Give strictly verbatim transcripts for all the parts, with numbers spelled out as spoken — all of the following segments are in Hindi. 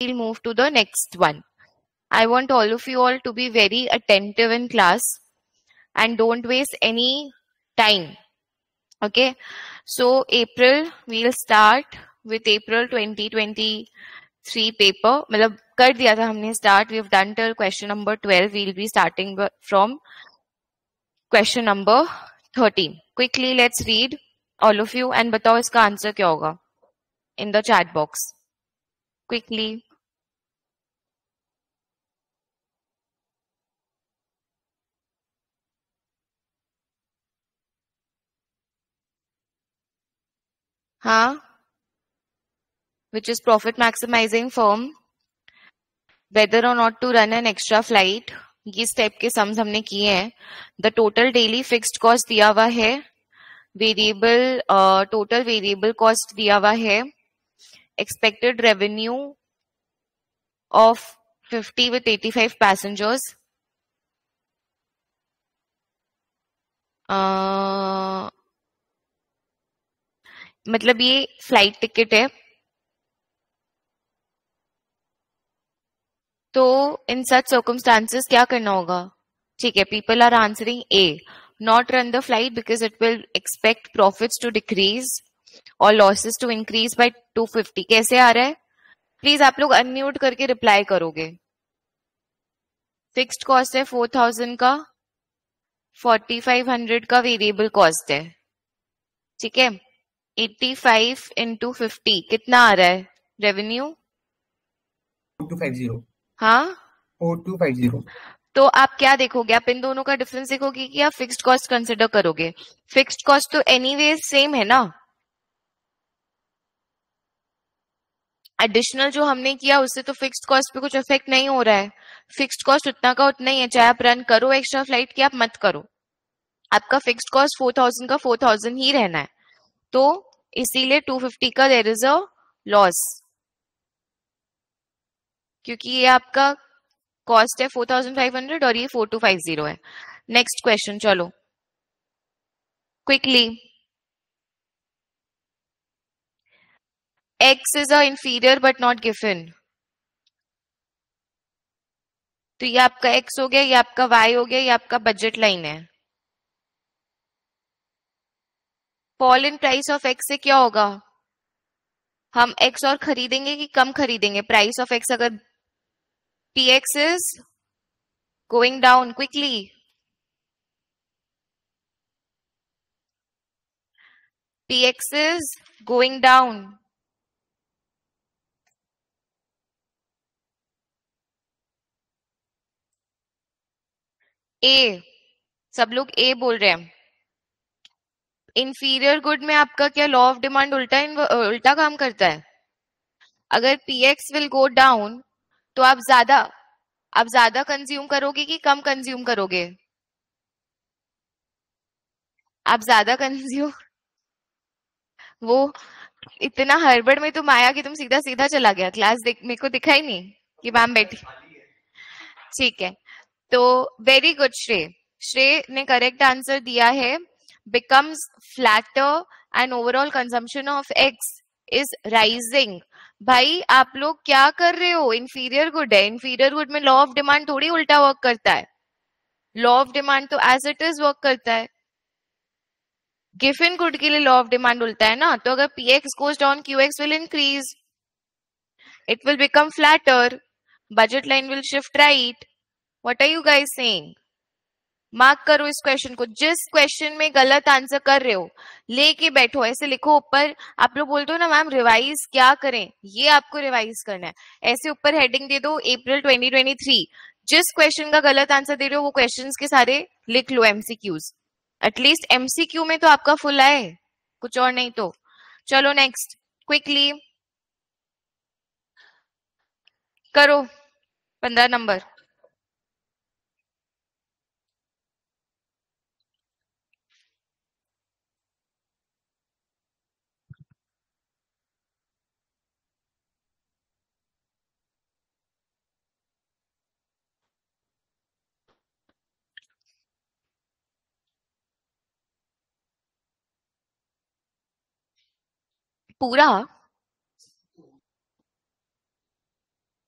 we'll move to the next one. I want all of you all to be very attentive in class and don't waste any time. Okay, so April, we'll start with April twenty twenty-three paper. मतलब कर दिया था हमने start. We've done till question number twelve. We'll be starting from question number thirteen. Quickly, let's read all of you and बताओ इसका आंसर क्या होगा in the chat box. Quickly. हाँ, which is profit maximizing firm, whether or not to run an extra flight. ये स्टेप के सम्स हमने किए हैं. The total daily fixed cost दिया हुआ है, वेरिएबल टोटल वेरिएबल कॉस्ट दिया हुआ है, expected revenue of fifty with eighty five passengers, मतलब ये फ्लाइट टिकट है. तो इन सच सर्कमस्टांसेस क्या करना होगा? ठीक है, people are answering A, not run the flight because it will expect profits to decrease और losses to increase by two fifty. कैसे आ रहा है? प्लीज आप लोग अनम्यूट करके रिप्लाई करोगे. फिक्स्ड कॉस्ट है फोर थाउजेंड का, फोर्टी फाइव हंड्रेड का वेरिएबल कॉस्ट है. ठीक है, एटी फाइव इंटू फिफ्टी कितना आ रहा है revenue? Four two five zero. हाँ, फोर टू फाइव जीरो. तो आप क्या देखोगे? आप इन दोनों का डिफरेंस देखोगे कि आप फिक्स्ड कॉस्ट कंसिडर करोगे? फिक्स्ड कॉस्ट तो एनीवेज सेम है ना. एडिशनल जो हमने किया उससे तो फिक्स्ड कॉस्ट पे कुछ इफेक्ट नहीं हो रहा है. फिक्स्ड कॉस्ट उतना का उतना ही है, चाहे आप रन करो एक्स्ट्रा फ्लाइट की आप मत करो, आपका फिक्स्ड कॉस्ट फोर थाउजेंड का फोर थाउजेंड ही रहना है. तो इसीलिए टू फिफ्टी का देयर इज अ लॉस, क्योंकि ये आपका कॉस्ट है फोर थाउजेंड फाइव हंड्रेड और ये फोर टू फाइव जीरो है. नेक्स्ट क्वेश्चन, चलो quickly. X is a inferior but not given. तो ये आपका X हो गया, ये आपका Y हो गया, ये आपका बजट लाइन है. Fall in price of X से क्या होगा? हम X और खरीदेंगे कि कम खरीदेंगे? प्राइस ऑफ X अगर P X is going down quickly, P X is going down, A, सब लोग A बोल रहे हैं. इंफीरियर गुड में आपका क्या लॉ ऑफ डिमांड उल्टा उल्टा काम करता है? अगर P X will go down तो आप ज्यादा आप ज्यादा कंज्यूम करोगे कि कम कंज्यूम करोगे? आप ज्यादा कंज्यूम. वो इतना हड़बड़ में तुम आया कि तुम सीधा सीधा चला गया क्लास. देख, मेरे को दिखा ही नहीं कि मैम बैठी. ठीक है, तो वेरी गुड श्रेय. श्रेय ने करेक्ट आंसर दिया है. Becomes flatter and overall consumption of X is rising. भाई आप लोग क्या कर रहे हो? इंफीरियर गुड है. इंफीरियर गुड में लॉ ऑफ डिमांड थोड़ी उल्टा वर्क करता है. लॉ ऑफ डिमांड तो एज इट इज वर्क करता है. गिवन गुड के लिए लॉ ऑफ डिमांड उल्टा है ना. तो अगर P X goes down, Q X will increase. It will become flatter. Budget line will shift right. What are you guys saying? Mark करो इस क्वेश्चन को. जिस क्वेश्चन में गलत आंसर कर रहे हो लेके बैठो, ऐसे लिखो ऊपर. आप लोग बोलते हो ना मैम रिवाइज क्या करें, ये आपको रिवाइज करना है. ऐसे ऊपर हेडिंग दे दो अप्रैल ट्वेंटी ट्वेंटी थ्री. जिस क्वेश्चन का गलत आंसर दे रहे हो वो क्वेश्चंस के सारे लिख लो एमसीक्यूज. एटलीस्ट एमसीक्यू में तो आपका फुल आए, कुछ और नहीं तो. चलो नेक्स्ट क्विकली करो. पंद्रह नंबर. पूरा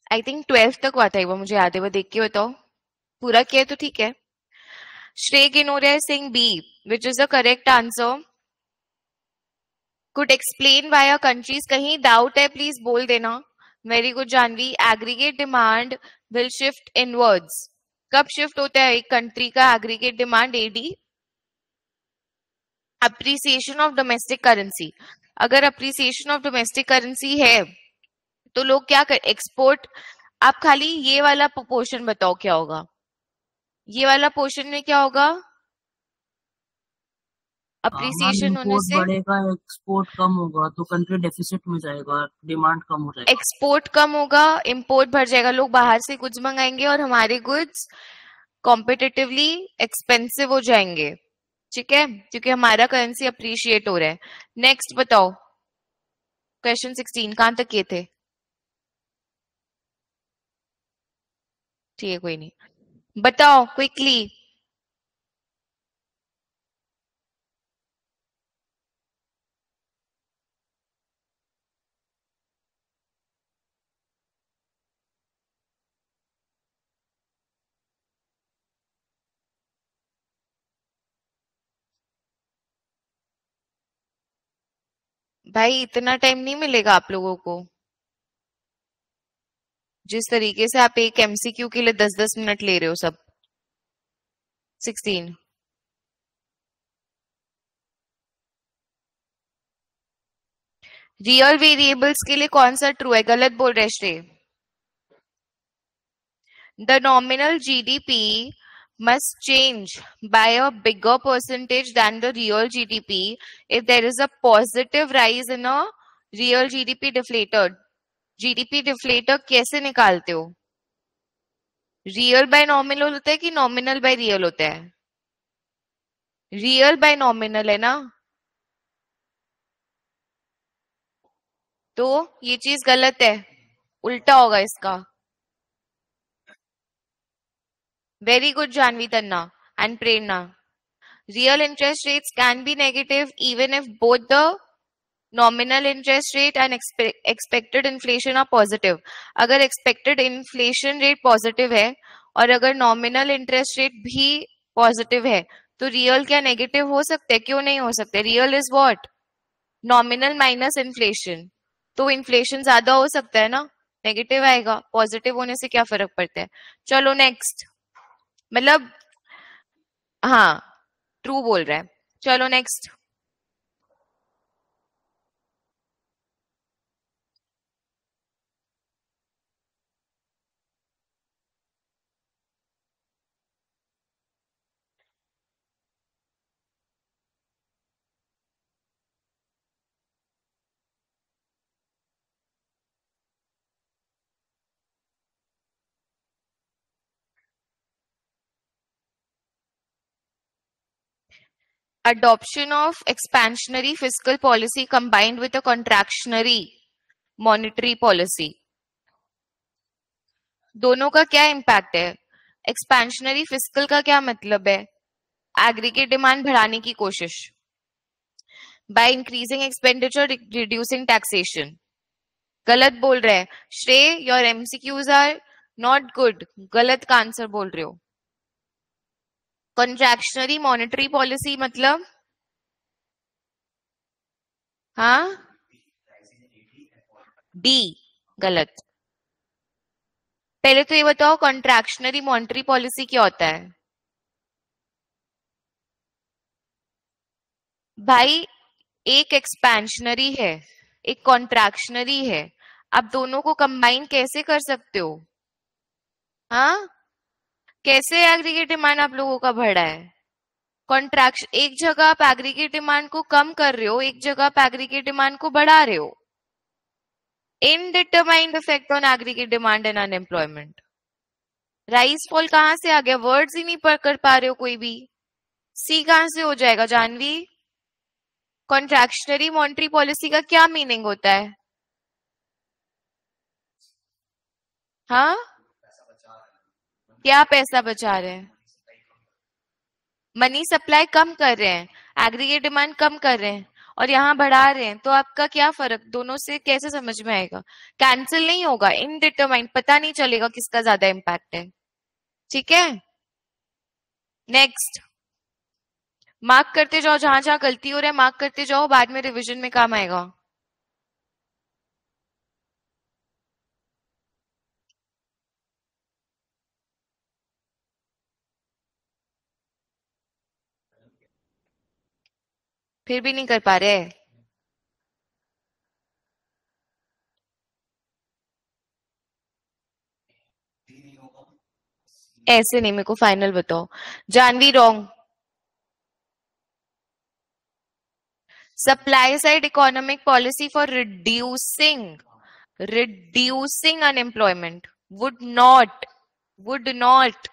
आई थिंक ट्वेल्थ तक हुआ था वो, मुझे याद है, वो देख के बताओ। पूरा किया है तो ठीक है। Shreya Ginoria is saying B, which is the correct answer. Could explain why our countries, कहीं डाउट है प्लीज बोल देना। Very good Janvi. Aggregate demand will shift inwards. कब शिफ्ट होता है एक कंट्री का aggregate demand? AD appreciation of domestic currency. अगर अप्रिसिएशन ऑफ डोमेस्टिक करेंसी है तो लोग क्या कर, एक्सपोर्ट। आप खाली ये वाला पोर्शन बताओ क्या होगा, ये वाला पोर्शन में क्या होगा मैम अप्रिसिएशन होने इम्पोर्ट से? बढ़ेगा, एक्सपोर्ट कम होगा तो कंट्री डेफिसिट में जाएगा, डिमांड कम हो जाएगा। एक्सपोर्ट कम होगा, इंपोर्ट बढ़ जाएगा, लोग बाहर से गुड्स मंगाएंगे और हमारे गुड्स कॉम्पिटिटिवली एक्सपेंसिव हो जाएंगे। ठीक है, क्योंकि हमारा करेंसी अप्रिशिएट हो रहा है। नेक्स्ट बताओ, क्वेश्चन सिक्सटीन कहां तक किए थे? ठीक है, कोई नहीं, बताओ क्विकली। भाई इतना टाइम नहीं मिलेगा आप लोगों को। जिस तरीके से आप एक एमसीक्यू के लिए दस दस मिनट ले रहे हो सब। सिक्सटीन रियल वेरिएबल्स के लिए कौन सा ट्रू है? गलत बोल रहे Shreya. The nominal GDP must change by a bigger percentage than the real G D P if there is a positive rise in a real G D P deflator. G D P deflator कैसे निकालते हो? रियल बाय नॉमिनल होता है कि नॉमिनल बाय रियल होता है? रियल बाय नॉमिनल है ना, तो ये चीज गलत है, उल्टा होगा इसका। Very good Janvi Tanna and Prerna. Real interest rates can be negative even if both the nominal interest rate and expe expected inflation are positive. अगर expected inflation rate positive है और अगर nominal interest rate भी positive है तो real क्या negative हो सकते हैं? क्यों नहीं हो सकते? Real is what? Nominal minus inflation. तो inflation ज्यादा हो सकता है ना, नेगेटिव आएगा। पॉजिटिव होने से क्या फर्क पड़ता है? चलो नेक्स्ट, मतलब हाँ ट्रू बोल रहा है। चलो next. Adoption of expansionary fiscal policy combined with a contractionary monetary policy, दोनों का क्या इम्पैक्ट है? एक्सपेंशनरी फिस्कल का क्या मतलब है? एग्रीगेट डिमांड बढ़ाने की कोशिश by increasing expenditure reducing taxation. गलत बोल रहे हैं Shreya, your MCQs are not good, गलत का आंसर बोल रहे हो। कॉन्ट्रैक्शनरी मॉनेटरी पॉलिसी मतलब, हाँ डी गलत। पहले तो ये बताओ कॉन्ट्रैक्शनरी मॉनेटरी पॉलिसी क्या होता है? भाई एक एक्सपेंशनरी है, एक कॉन्ट्रैक्शनरी है, आप दोनों को कंबाइन कैसे कर सकते हो? हाँ, कैसे एग्रीगेट डिमांड आप लोगों का बढ़ा है? कॉन्ट्रैक्शन, एक जगह आप एग्रीगेट डिमांड को कम कर रहे हो, एक जगह आप एग्रीगेट डिमांड को बढ़ा रहे हो। Indeterminate effect on aggregate demand and unemployment. Rise fall कहां से आ गया? वर्ड्स ही नहीं पकड़ पा रहे हो कोई भी। सी कहां से हो जाएगा जानवी? कॉन्ट्रैक्शनरी मॉनेटरी पॉलिसी का क्या मीनिंग होता है? हाँ, क्या पैसा बचा रहे हैं? मनी सप्लाई कम कर रहे हैं, एग्रीगेट डिमांड कम कर रहे हैं, और यहाँ बढ़ा रहे हैं, तो आपका क्या फर्क दोनों से कैसे समझ में आएगा? कैंसिल नहीं होगा, इनडिटरमाइंड, पता नहीं चलेगा किसका ज्यादा इम्पैक्ट है। ठीक है, नेक्स्ट। मार्क करते जाओ, जहां जहां गलती हो रहा है मार्क करते जाओ, बाद में रिवीजन में काम आएगा। फिर भी नहीं कर पा रहे? ऐसे नहीं, मेरे को फाइनल बताओ। Janvi wrong. Supply side economic policy for reducing reducing unemployment would not would not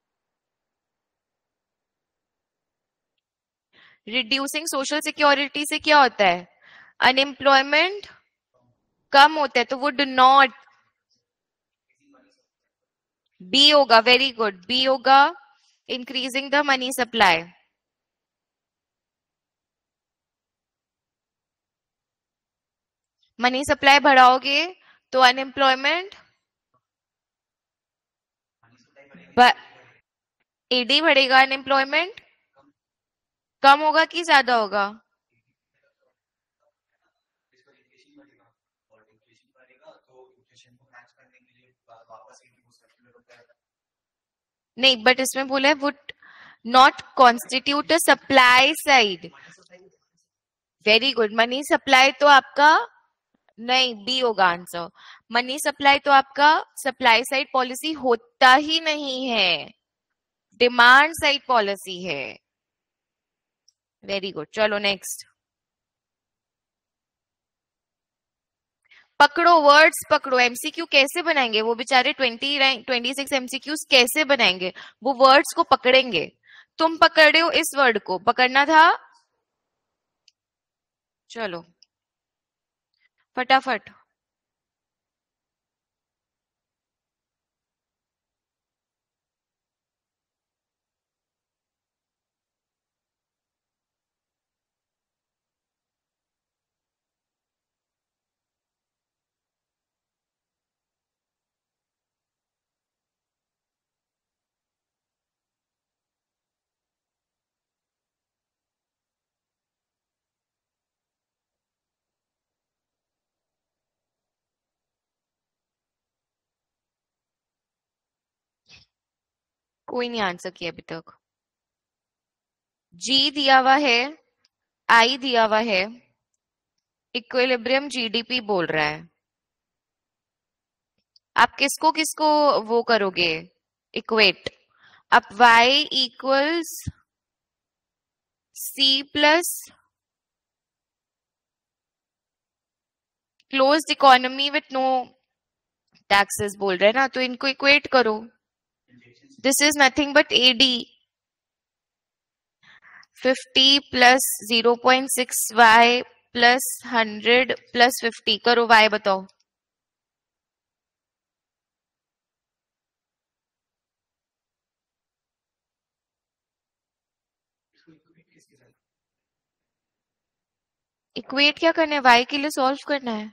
reducing social security से क्या होता है? अनएम्प्लॉयमेंट कम होता है, तो would not बी होगा। वेरी गुड, बी होगा increasing the money supply. Money supply बढ़ाओगे तो अनएम्प्लॉयमेंट एडी बढ़ेगा, अनएम्प्लॉयमेंट कम होगा कि ज्यादा होगा? नहीं, बट इसमें बोला है would not constitute a supply side. Very good, money supply तो आपका नहीं, बी होगा आंसर। मनी सप्लाई तो आपका सप्लाई साइड पॉलिसी होता ही नहीं है, डिमांड साइड पॉलिसी है। वेरी गुड, चलो नेक्स्ट। पकड़ो वर्ड्स, पकड़ो। एमसीक्यू कैसे बनाएंगे वो बेचारे? ट्वेंटी ट्वेंटी सिक्स एमसीक्यूज कैसे बनाएंगे? वो वर्ड्स को पकड़ेंगे। तुम पकड़े हो, इस वर्ड को पकड़ना था। चलो फटाफट। कोई नहीं आंसर किया अभी तक। जी दिया हुआ है, आई दिया हुआ है, इक्विलिब्रियम जीडीपी बोल रहा है। आप किसको किसको वो करोगे इक्वेट? अब y equals C plus closed economy with no taxes बोल रहे हैं ना, तो इनको इक्वेट करो। This is nothing but AD. Fifty plus zero point six Y plus hundred plus fifty करो, y बताओ। इक्वेट क्या करना है? y के लिए सॉल्व करना है।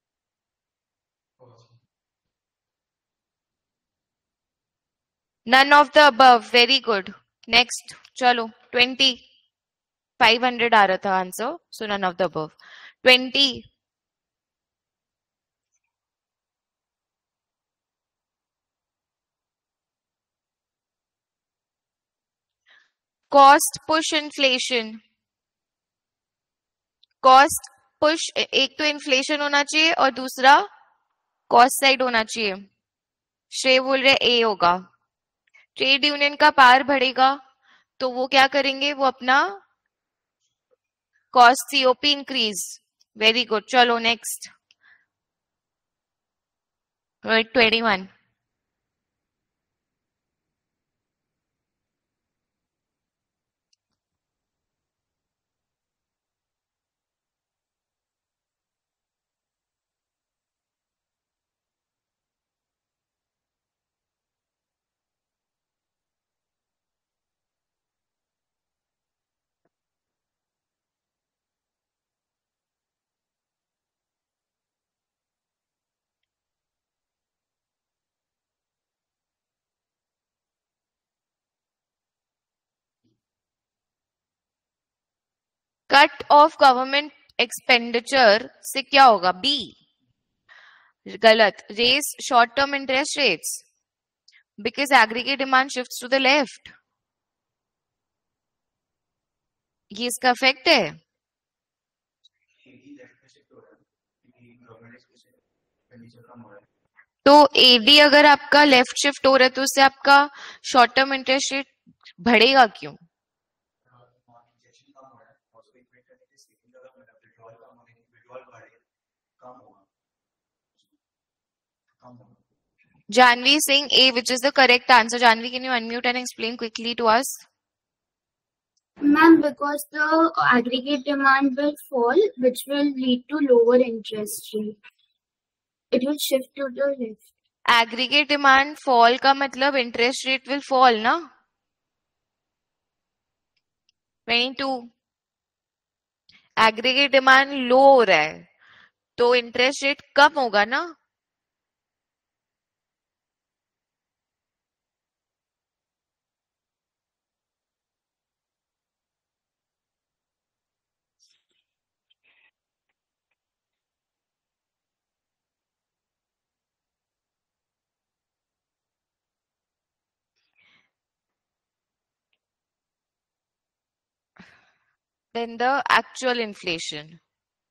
None of the above. Very good, next. चलो ट्वेंटी। फाइव हंड्रेड आ रहा था answer, so none of the above. Twenty. Cost push inflation. Cost push, एक तो इन्फ्लेशन होना चाहिए और दूसरा कॉस्ट साइड होना चाहिए। श्रेय बोल रहे ए होगा। ट्रेड यूनियन का पार बढ़ेगा तो वो क्या करेंगे? वो अपना cost COP increase. Very good, चलो next. Twenty one. Cut off government expenditure से क्या होगा? बी गलत. Raise short term interest rates because aggregate demand shifts to the left. ये इसका इफेक्ट है. तो एडी अगर आपका लेफ्ट शिफ्ट हो रहा है तो उससे आपका शॉर्ट टर्म इंटरेस्ट रेट बढ़ेगा क्यों? Janvi is saying A, which is the correct answer. Janvi, can you unmute and explain quickly to us? Ma'am, because the aggregate demand will fall, which will lead to lower interest rate. It will shift to the left. Aggregate demand fall का मतलब interest rate will fall ना? twenty-two. Aggregate demand low हो रहा है तो interest rate कम होगा ना? Then the actual inflation.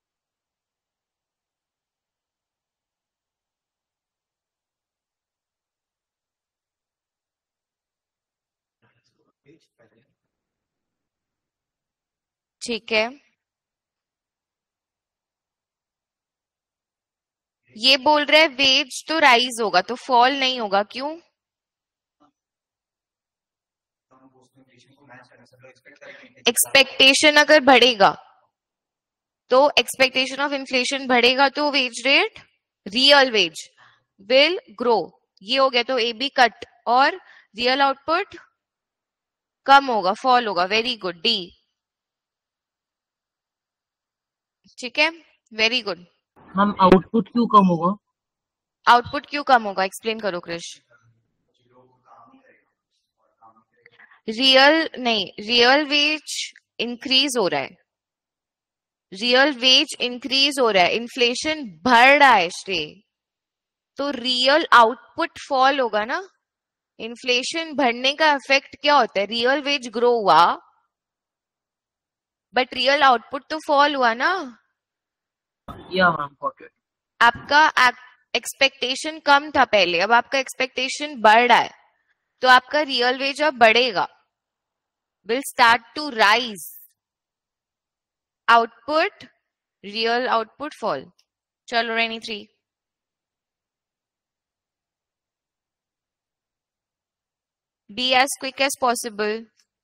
ठीक है. ये बोल रहे हैं वेज तो राइज होगा तो फॉल नहीं होगा. क्यों? एक्सपेक्टेशन अगर बढ़ेगा तो एक्सपेक्टेशन ऑफ इन्फ्लेशन बढ़ेगा तो wage rate real wage will grow. ये हो गया तो ए बी कट और रियल आउटपुट कम होगा, फॉल होगा. Very good. डी. ठीक है, वेरी गुड. मैम आउटपुट क्यों कम होगा? आउटपुट क्यों कम होगा? एक्सप्लेन करो क्रिश. रियल नहीं, रियल वेज इंक्रीज हो रहा है. रियल वेज इंक्रीज हो रहा है, इन्फ्लेशन बढ़ रहा है श्रेय, तो रियल आउटपुट फॉल होगा ना. इन्फ्लेशन बढ़ने का इफेक्ट क्या होता है? रियल वेज ग्रो हुआ बट रियल आउटपुट तो फॉल हुआ ना. या मैम गॉट इट. आपका एक्सपेक्टेशन कम था पहले, अब आपका एक्सपेक्टेशन बढ़ रहा है तो आपका रियल वेज अब बढ़ेगा, will start to rise. Output, real output fall. चलो रेनी three. Be as quick as possible.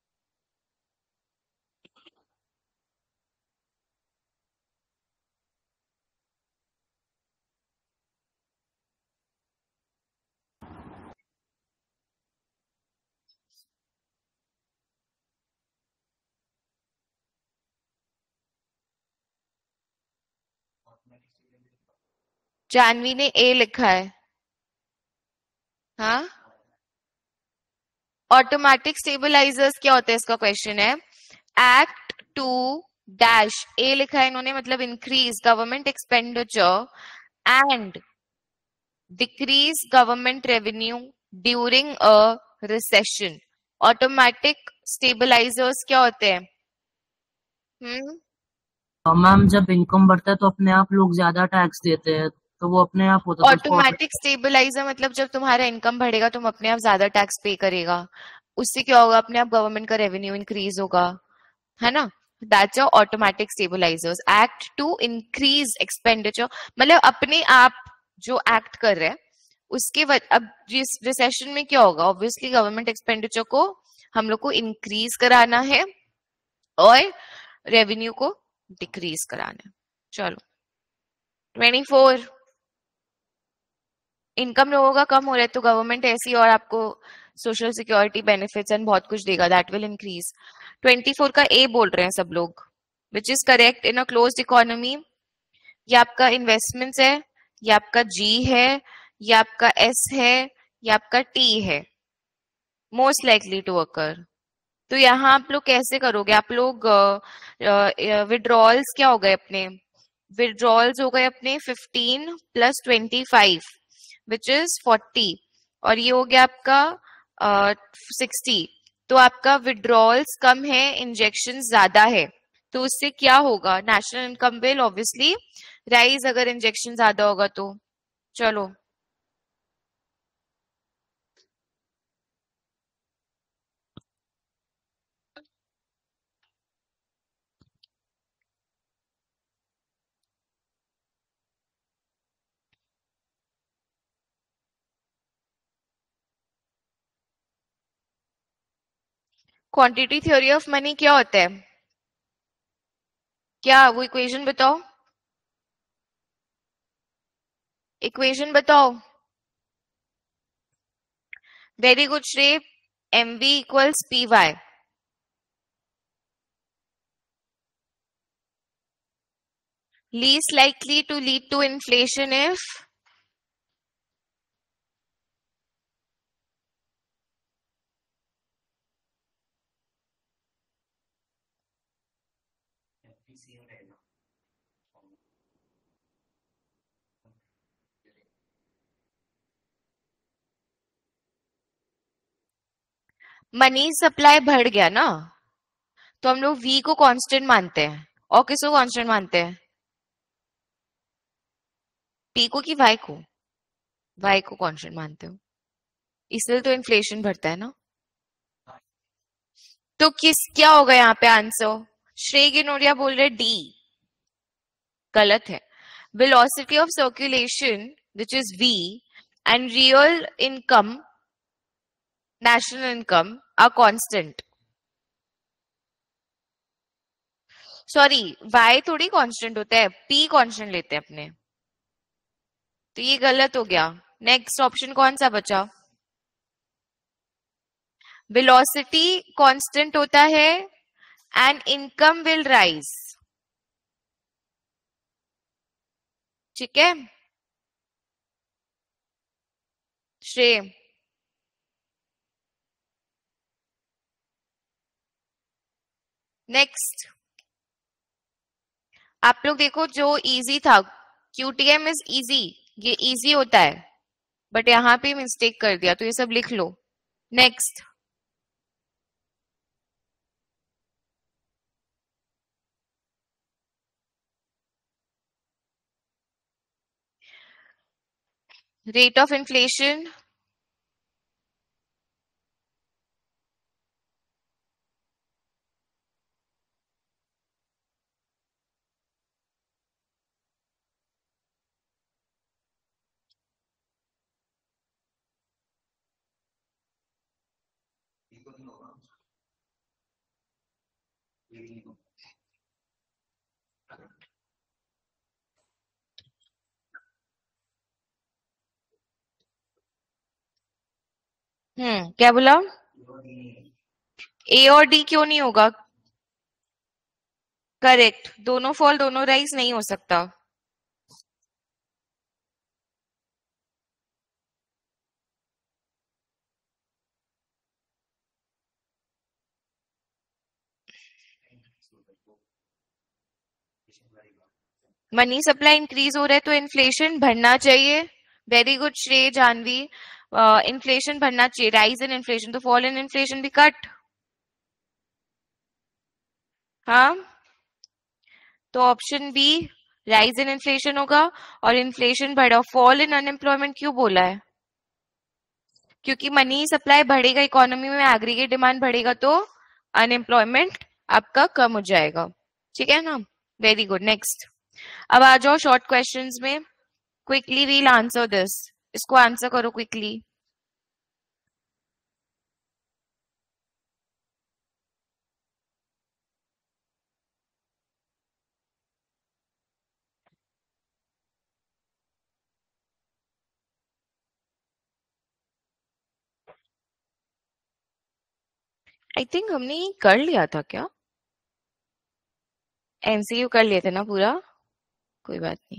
Janvi ने ए लिखा है. हाँ, ऑटोमेटिक स्टेबलाइजर्स क्या होते हैं इसका क्वेश्चन है. एक्ट टू डैश ए लिखा है इन्होंने, मतलब increase government expenditure and decrease government revenue during a recession. Automatic stabilisers क्या होते हैं? हम्म मैम जब इनकम बढ़ता है तो अपने आप लोग ज्यादा टैक्स देते हैं तो वो अपने आप होता है. ऑटोमेटिक स्टेबलाइजर मतलब जब तुम्हारा इनकम बढ़ेगा तुम अपने आप ज्यादा टैक्स पे करेगा, उससे क्या होगा? अपने आप गवर्नमेंट का रेवेन्यू इंक्रीज होगा, है ना. That's your automatic stabilisers. Act to increase expenditure मतलब अपने आप जो एक्ट कर रहे हैं उसके वज... अब रिसेशन में क्या होगा? ऑब्वियसली गवर्नमेंट एक्सपेंडिचर को हम लोग को इंक्रीज कराना है और रेवेन्यू को डिक्रीज कराना है. चलो ट्वेंटी फोर. इनकम लोगों का कम हो रहा है तो गवर्नमेंट ऐसी और आपको सोशल सिक्योरिटी बेनिफिट्स एंड बहुत कुछ देगा, that will increase. Twenty four का ए बोल रहे हैं सब लोग, which is correct. In a closed economy ये आपका इन्वेस्टमेंट्स है, ये आपका जी है, ये आपका एस है, ये आपका टी है. Most likely to occur. तो यहाँ आप लोग कैसे करोगे? आप लोग विड्रॉल्स क्या हो गए अपने? विड्रॉल्स हो गए अपने fifteen plus twenty five which is forty, और ये हो गया आपका सिक्सटी। तो आपका विड्रॉल्स कम है, इंजेक्शन ज्यादा है, तो उससे क्या होगा? National income will obviously rise, अगर इंजेक्शन ज्यादा होगा तो। चलो, क्वांटिटी थ्योरी ऑफ मनी क्या होता है? क्या वो इक्वेशन बताओ, इक्वेशन बताओ। Very good Shreya. M V equals P Y. Least likely to lead to inflation if money supply बढ़ गया ना, तो हम लोग वी को कांस्टेंट मानते हैं, और किसको कांस्टेंट मानते हैं? पी को कि वाई को? वाई को कांस्टेंट मानते हो, इसलिए तो इन्फ्लेशन बढ़ता है ना। तो किस क्या होगा यहाँ पे आंसर? श्रेय गिनोरिया बोल रहे डी, गलत है। Velocity of circulation which is V and real income, national income are constant. Sorry, Y थोड़ी कांस्टेंट होता है, पी कांस्टेंट लेते हैं अपने, तो ये गलत हो गया। नेक्स्ट ऑप्शन कौन सा बचा? वेलोसिटी कांस्टेंट होता है एंड इनकम विल राइज, ठीक है श्रेय? नेक्स्ट आप लोग देखो, जो इजी था क्यूटीएम इज इजी, ये इजी होता है, बट यहां पे मिस्टेक कर दिया, तो ये सब लिख लो। Next, rate of inflation. Hmm क्या बोला? ए और डी क्यों नहीं होगा? करेक्ट, दोनों फॉल दोनों राइज नहीं हो सकता। मनी सप्लाई इंक्रीज हो रहा है तो इन्फ्लेशन बढ़ना चाहिए। वेरी गुड श्रेय जानवी, इन्फ्लेशन बढ़ना चाहिए, राइज इन इन्फ्लेशन, तो फॉल इन इन्फ्लेशन भी कट। हाँ, तो option B rise in inflation होगा, और इन्फ्लेशन बढ़ा, फॉल इन अनएम्प्लॉयमेंट क्यों बोला है? क्योंकि मनी सप्लाई बढ़ेगा इकोनॉमी में, एग्रीगेट डिमांड बढ़ेगा, तो अनएम्प्लॉयमेंट आपका कम हो जाएगा, ठीक है ना? Very good. नेक्स्ट, अब आ जाओ शॉर्ट क्वेश्चंस में, क्विकली वील आंसर दिस, इसको आंसर करो क्विकली। आई थिंक हमने ये कर लिया था क्या? एमसीयू कर लिए थे ना पूरा, कोई बात नहीं।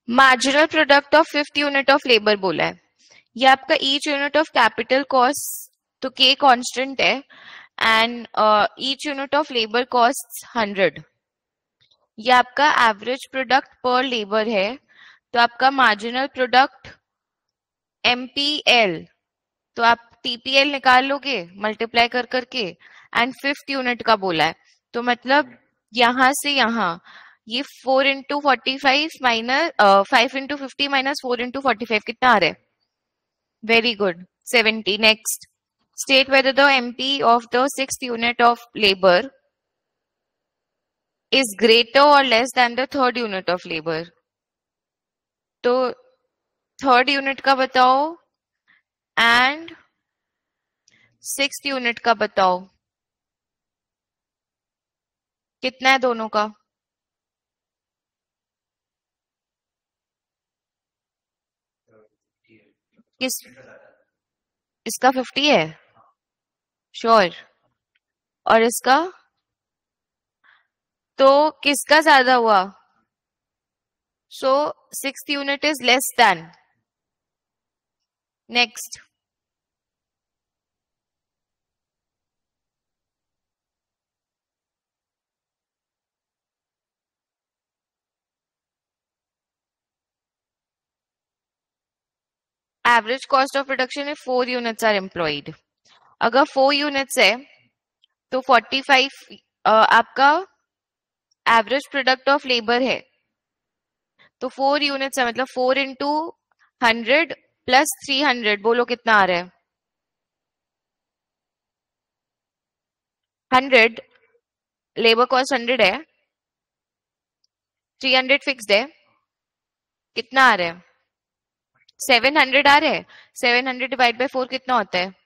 Marginal product of fifth unit of labour बोला है, ये आपका each unit of capital cost, तो के कांस्टेंट है, and each unit of labour cost hundred. ये आपका एवरेज प्रोडक्ट पर लेबर है, तो आपका मार्जिनल प्रोडक्ट एमपीएल, तो आप टीपीएल निकाल लोगे मल्टीप्लाई कर करके, एंड फिफ्थ यूनिट का बोला है, तो मतलब यहां से यहां ये four into forty five minus five into fifty minus four into forty five कितना आ रहा है? Very good, seventy. Next, state whether the MP of the sixth unit of labour is greater और less than the third unit of labour. तो थर्ड यूनिट का बताओ एंड सिक्स्थ यूनिट का बताओ, कितना है दोनों का? किस इसका फिफ्टी है श्योर, और इसका तो किसका ज्यादा हुआ? So sixth unit is less than. Next, average cost of production if four units are employed. अगर फोर यूनिट्स है तो फोर्टी फाइव आपका एवरेज प्रोडक्ट ऑफ लेबर है, तो फोर यूनिट्स है मतलब four into hundred plus three hundred, बोलो कितना आ रहा है? हंड्रेड, लेबर कॉस्ट हंड्रेड है, थ्री हंड्रेड फिक्स्ड है, कितना आ रहा है? सेवन हंड्रेड आ रहा है। Seven hundred divide by four कितना होता है?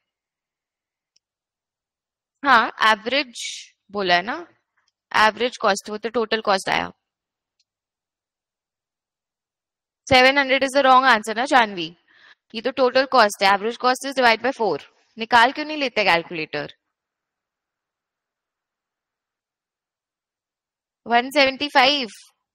हाँ एवरेज बोला है ना, एवरेज कॉस्ट, वो तो टोटल कॉस्ट आया। Seven hundred is the wrong answer ना जानवी, ये तो टोटल कॉस्ट है, average cost is divide by four. निकाल क्यों नहीं लेते कैलकुलेटर? One seventy five.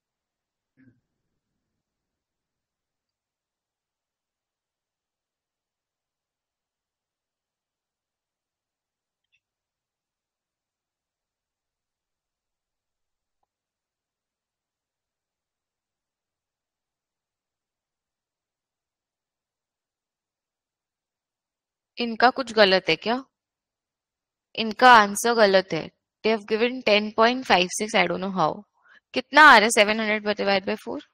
इनका कुछ गलत है क्या? इनका आंसर गलत है। They have given ten point five six, I don't know how. कितना आ रहा है seven hundred divide by four?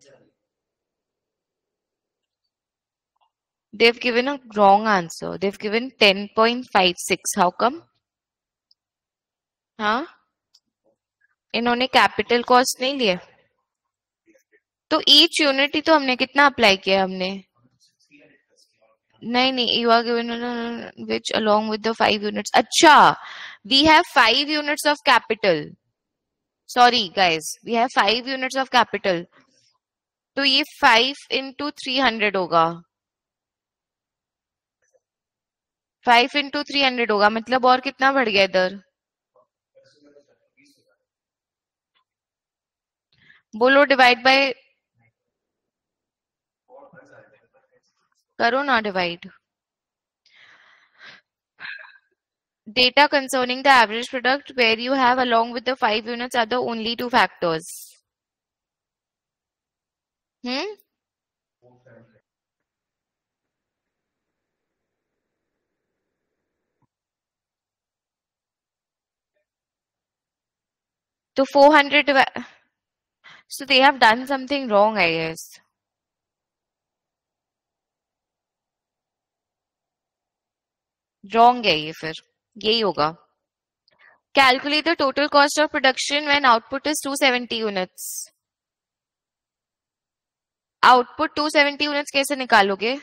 They have given a wrong answer, they have given ten point five six. How come? हाँ, इन्होंने कैपिटल कॉस्ट नहीं लिए, तो ईच यूनिट ही तो हमने कितना अप्लाई किया हमने? नहीं नहीं, you are given which along with the five units. अच्छा, we have five units of capital, sorry guys, we have five units of capital, तो ये फाइव इंटू थ्री हंड्रेड होगा, फाइव इंटू थ्री हंड्रेड होगा, मतलब और कितना बढ़ गया इधर? बोलो डिवाइड बाय, करो ना divide. Data concerning the average product where you have along with the five units are the only two factors. Hmm? So four hundred, so they have done something wrong, I guess. Wrong है ये, फिर यही होगा। Calculate the total cost of production when output is two seventy units. Output two seventy units कैसे निकालोगे?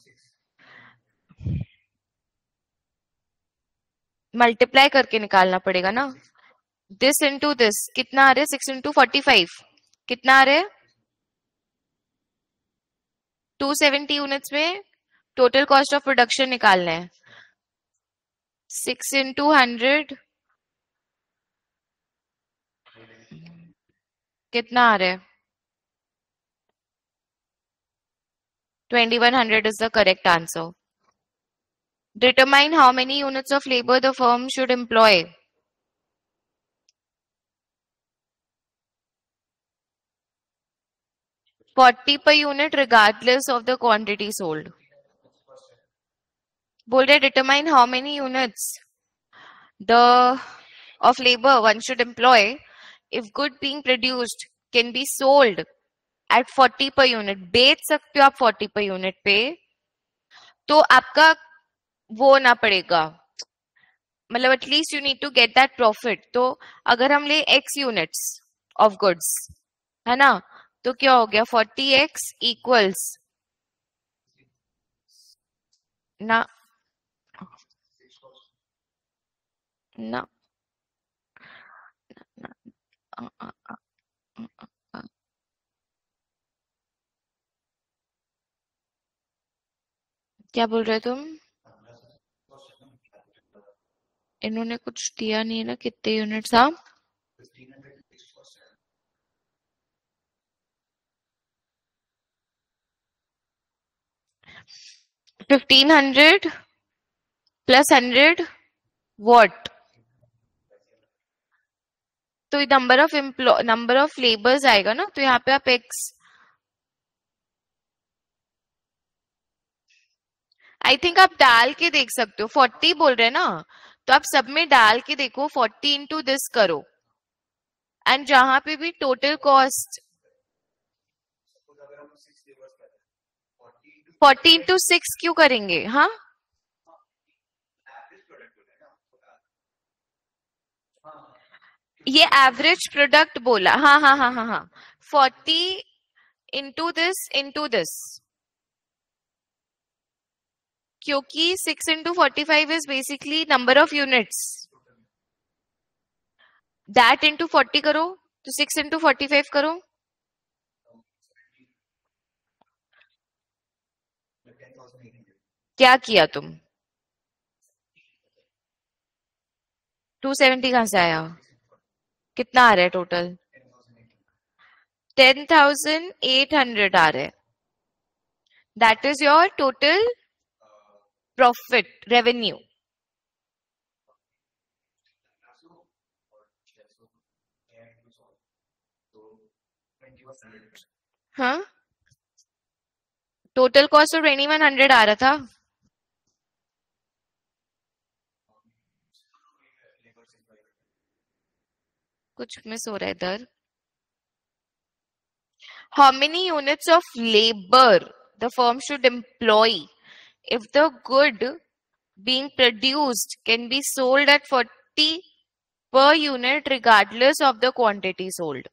मल्टीप्लाई करके निकालना पड़ेगा ना। दिस इंटू दिस कितना आ रहा है? सिक्स इंटू फोर्टी फाइव कितना आ रहा है? टू सेवेंटी यूनिट्स में टोटल कॉस्ट ऑफ प्रोडक्शन निकालना है, सिक्स इंटू हंड्रेड कितना आ रहा है? twenty-one hundred is the correct answer. Determine how many units of labor the firm should employ. forty per unit regardless of the quantity sold. बोल रहे determine how many units the of labor one should employ if good being produced can be sold at forty per unit. बेच सकते हो आप forty per unit पे, तो आपका वो ना पड़ेगा, मतलब at least you need to get that profit. तो अगर हम ले x यूनिट्स ऑफ गुड्स, है ना, तो क्या हो गया, forty x इक्वल्स ना ना अ, अ, अ, अ, अ, अ. क्या बोल रहे तुम? इन्होंने कुछ दिया नहीं ना, कितने यूनिट्स? हाँ, fifteen hundred plus hundred what, तो number of employ number of labours आएगा ना, तो यहाँ पे आप एक्स, आई थिंक आप डाल के देख सकते हो. फोर्टी बोल रहे हैं ना, तो आप सब में डाल के देखो, फोर्टी इंटू दिस करो, एंड जहां पे भी total cost forty into six क्यों करेंगे? हाँ, ये एवरेज प्रोडक्ट बोला. हाँ हाँ हाँ हाँ हाँ, forty into this into this, क्योंकि six into forty five is basically number of units, that into forty करो, तो सिक्स इंटू फोर्टी फाइव करो. क्या किया तुम? टू सेवेंटी कहां से आया? कितना आ रहा है total? Ten thousand eight hundred आ रहा है. That is your total profit revenue. हाँ, टोटल कॉस्ट तो ट्वेंटी वन हंड्रेड आ रहा था. कुछ मिस हो रहा है इधर. How many units of labor the firm should employ if the good being produced can be sold at forty per unit regardless of the quantity sold?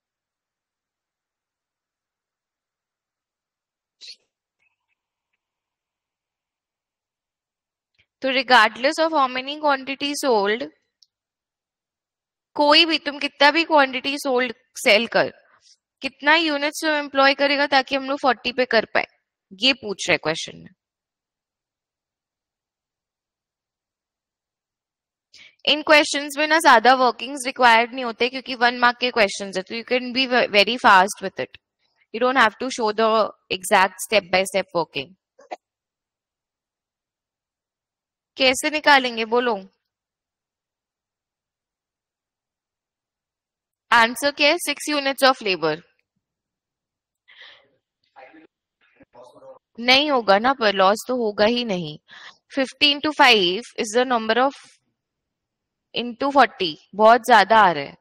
तो regardless of how many quantity sold, कोई भी, तुम कितना भी क्वांटिटी सोल्ड सेल कर, कितना यूनिट्स में एम्प्लॉय करेगा ताकि हम लोग फोर्टी पे कर पाए, ये पूछ रहे क्वेश्चन में. इन क्वेश्चंस में ना ज्यादा वर्किंग्स रिक्वायर्ड नहीं होते, क्योंकि वन मार्क के क्वेश्चंस है, तो you can be very fast with it. You don't have to show the exact step by step working. कैसे निकालेंगे बोलो? आंसर क्या है? Six units of labour. नहीं होगा ना, पर लॉस तो होगा ही नहीं. Fifty into five is the number of into forty, बहुत ज्यादा आ रहा है.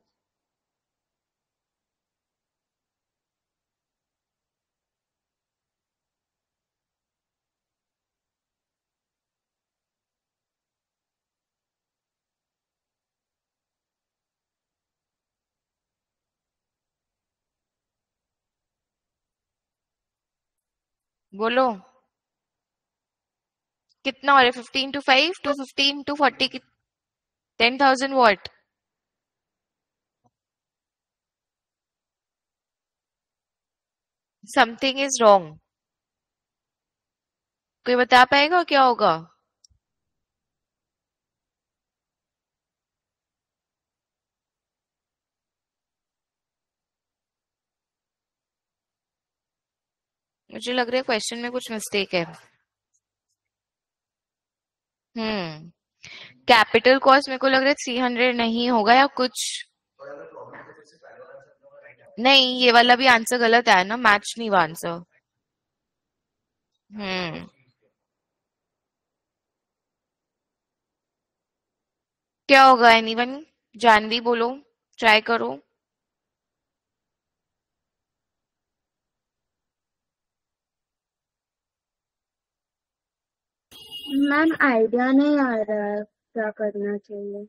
बोलो कितना हो रहा है? Fifty into five two fifty into forty, ten thousand what. Something is wrong. कोई बता पाएगा क्या होगा? मुझे लग रहा है क्वेश्चन में कुछ मिस्टेक है। हम्म कैपिटल कॉस्ट मेरे को लग रहा है थ्री हंड्रेड नहीं होगा या कुछ नहीं, ये वाला भी आंसर गलत आया ना, मैच नहीं हुआ आंसर। हम्म क्या होगा एनीवन? जानवी बोलो, ट्राई करो। मैम आइडिया नहीं आ रहा है क्या करना चाहिए।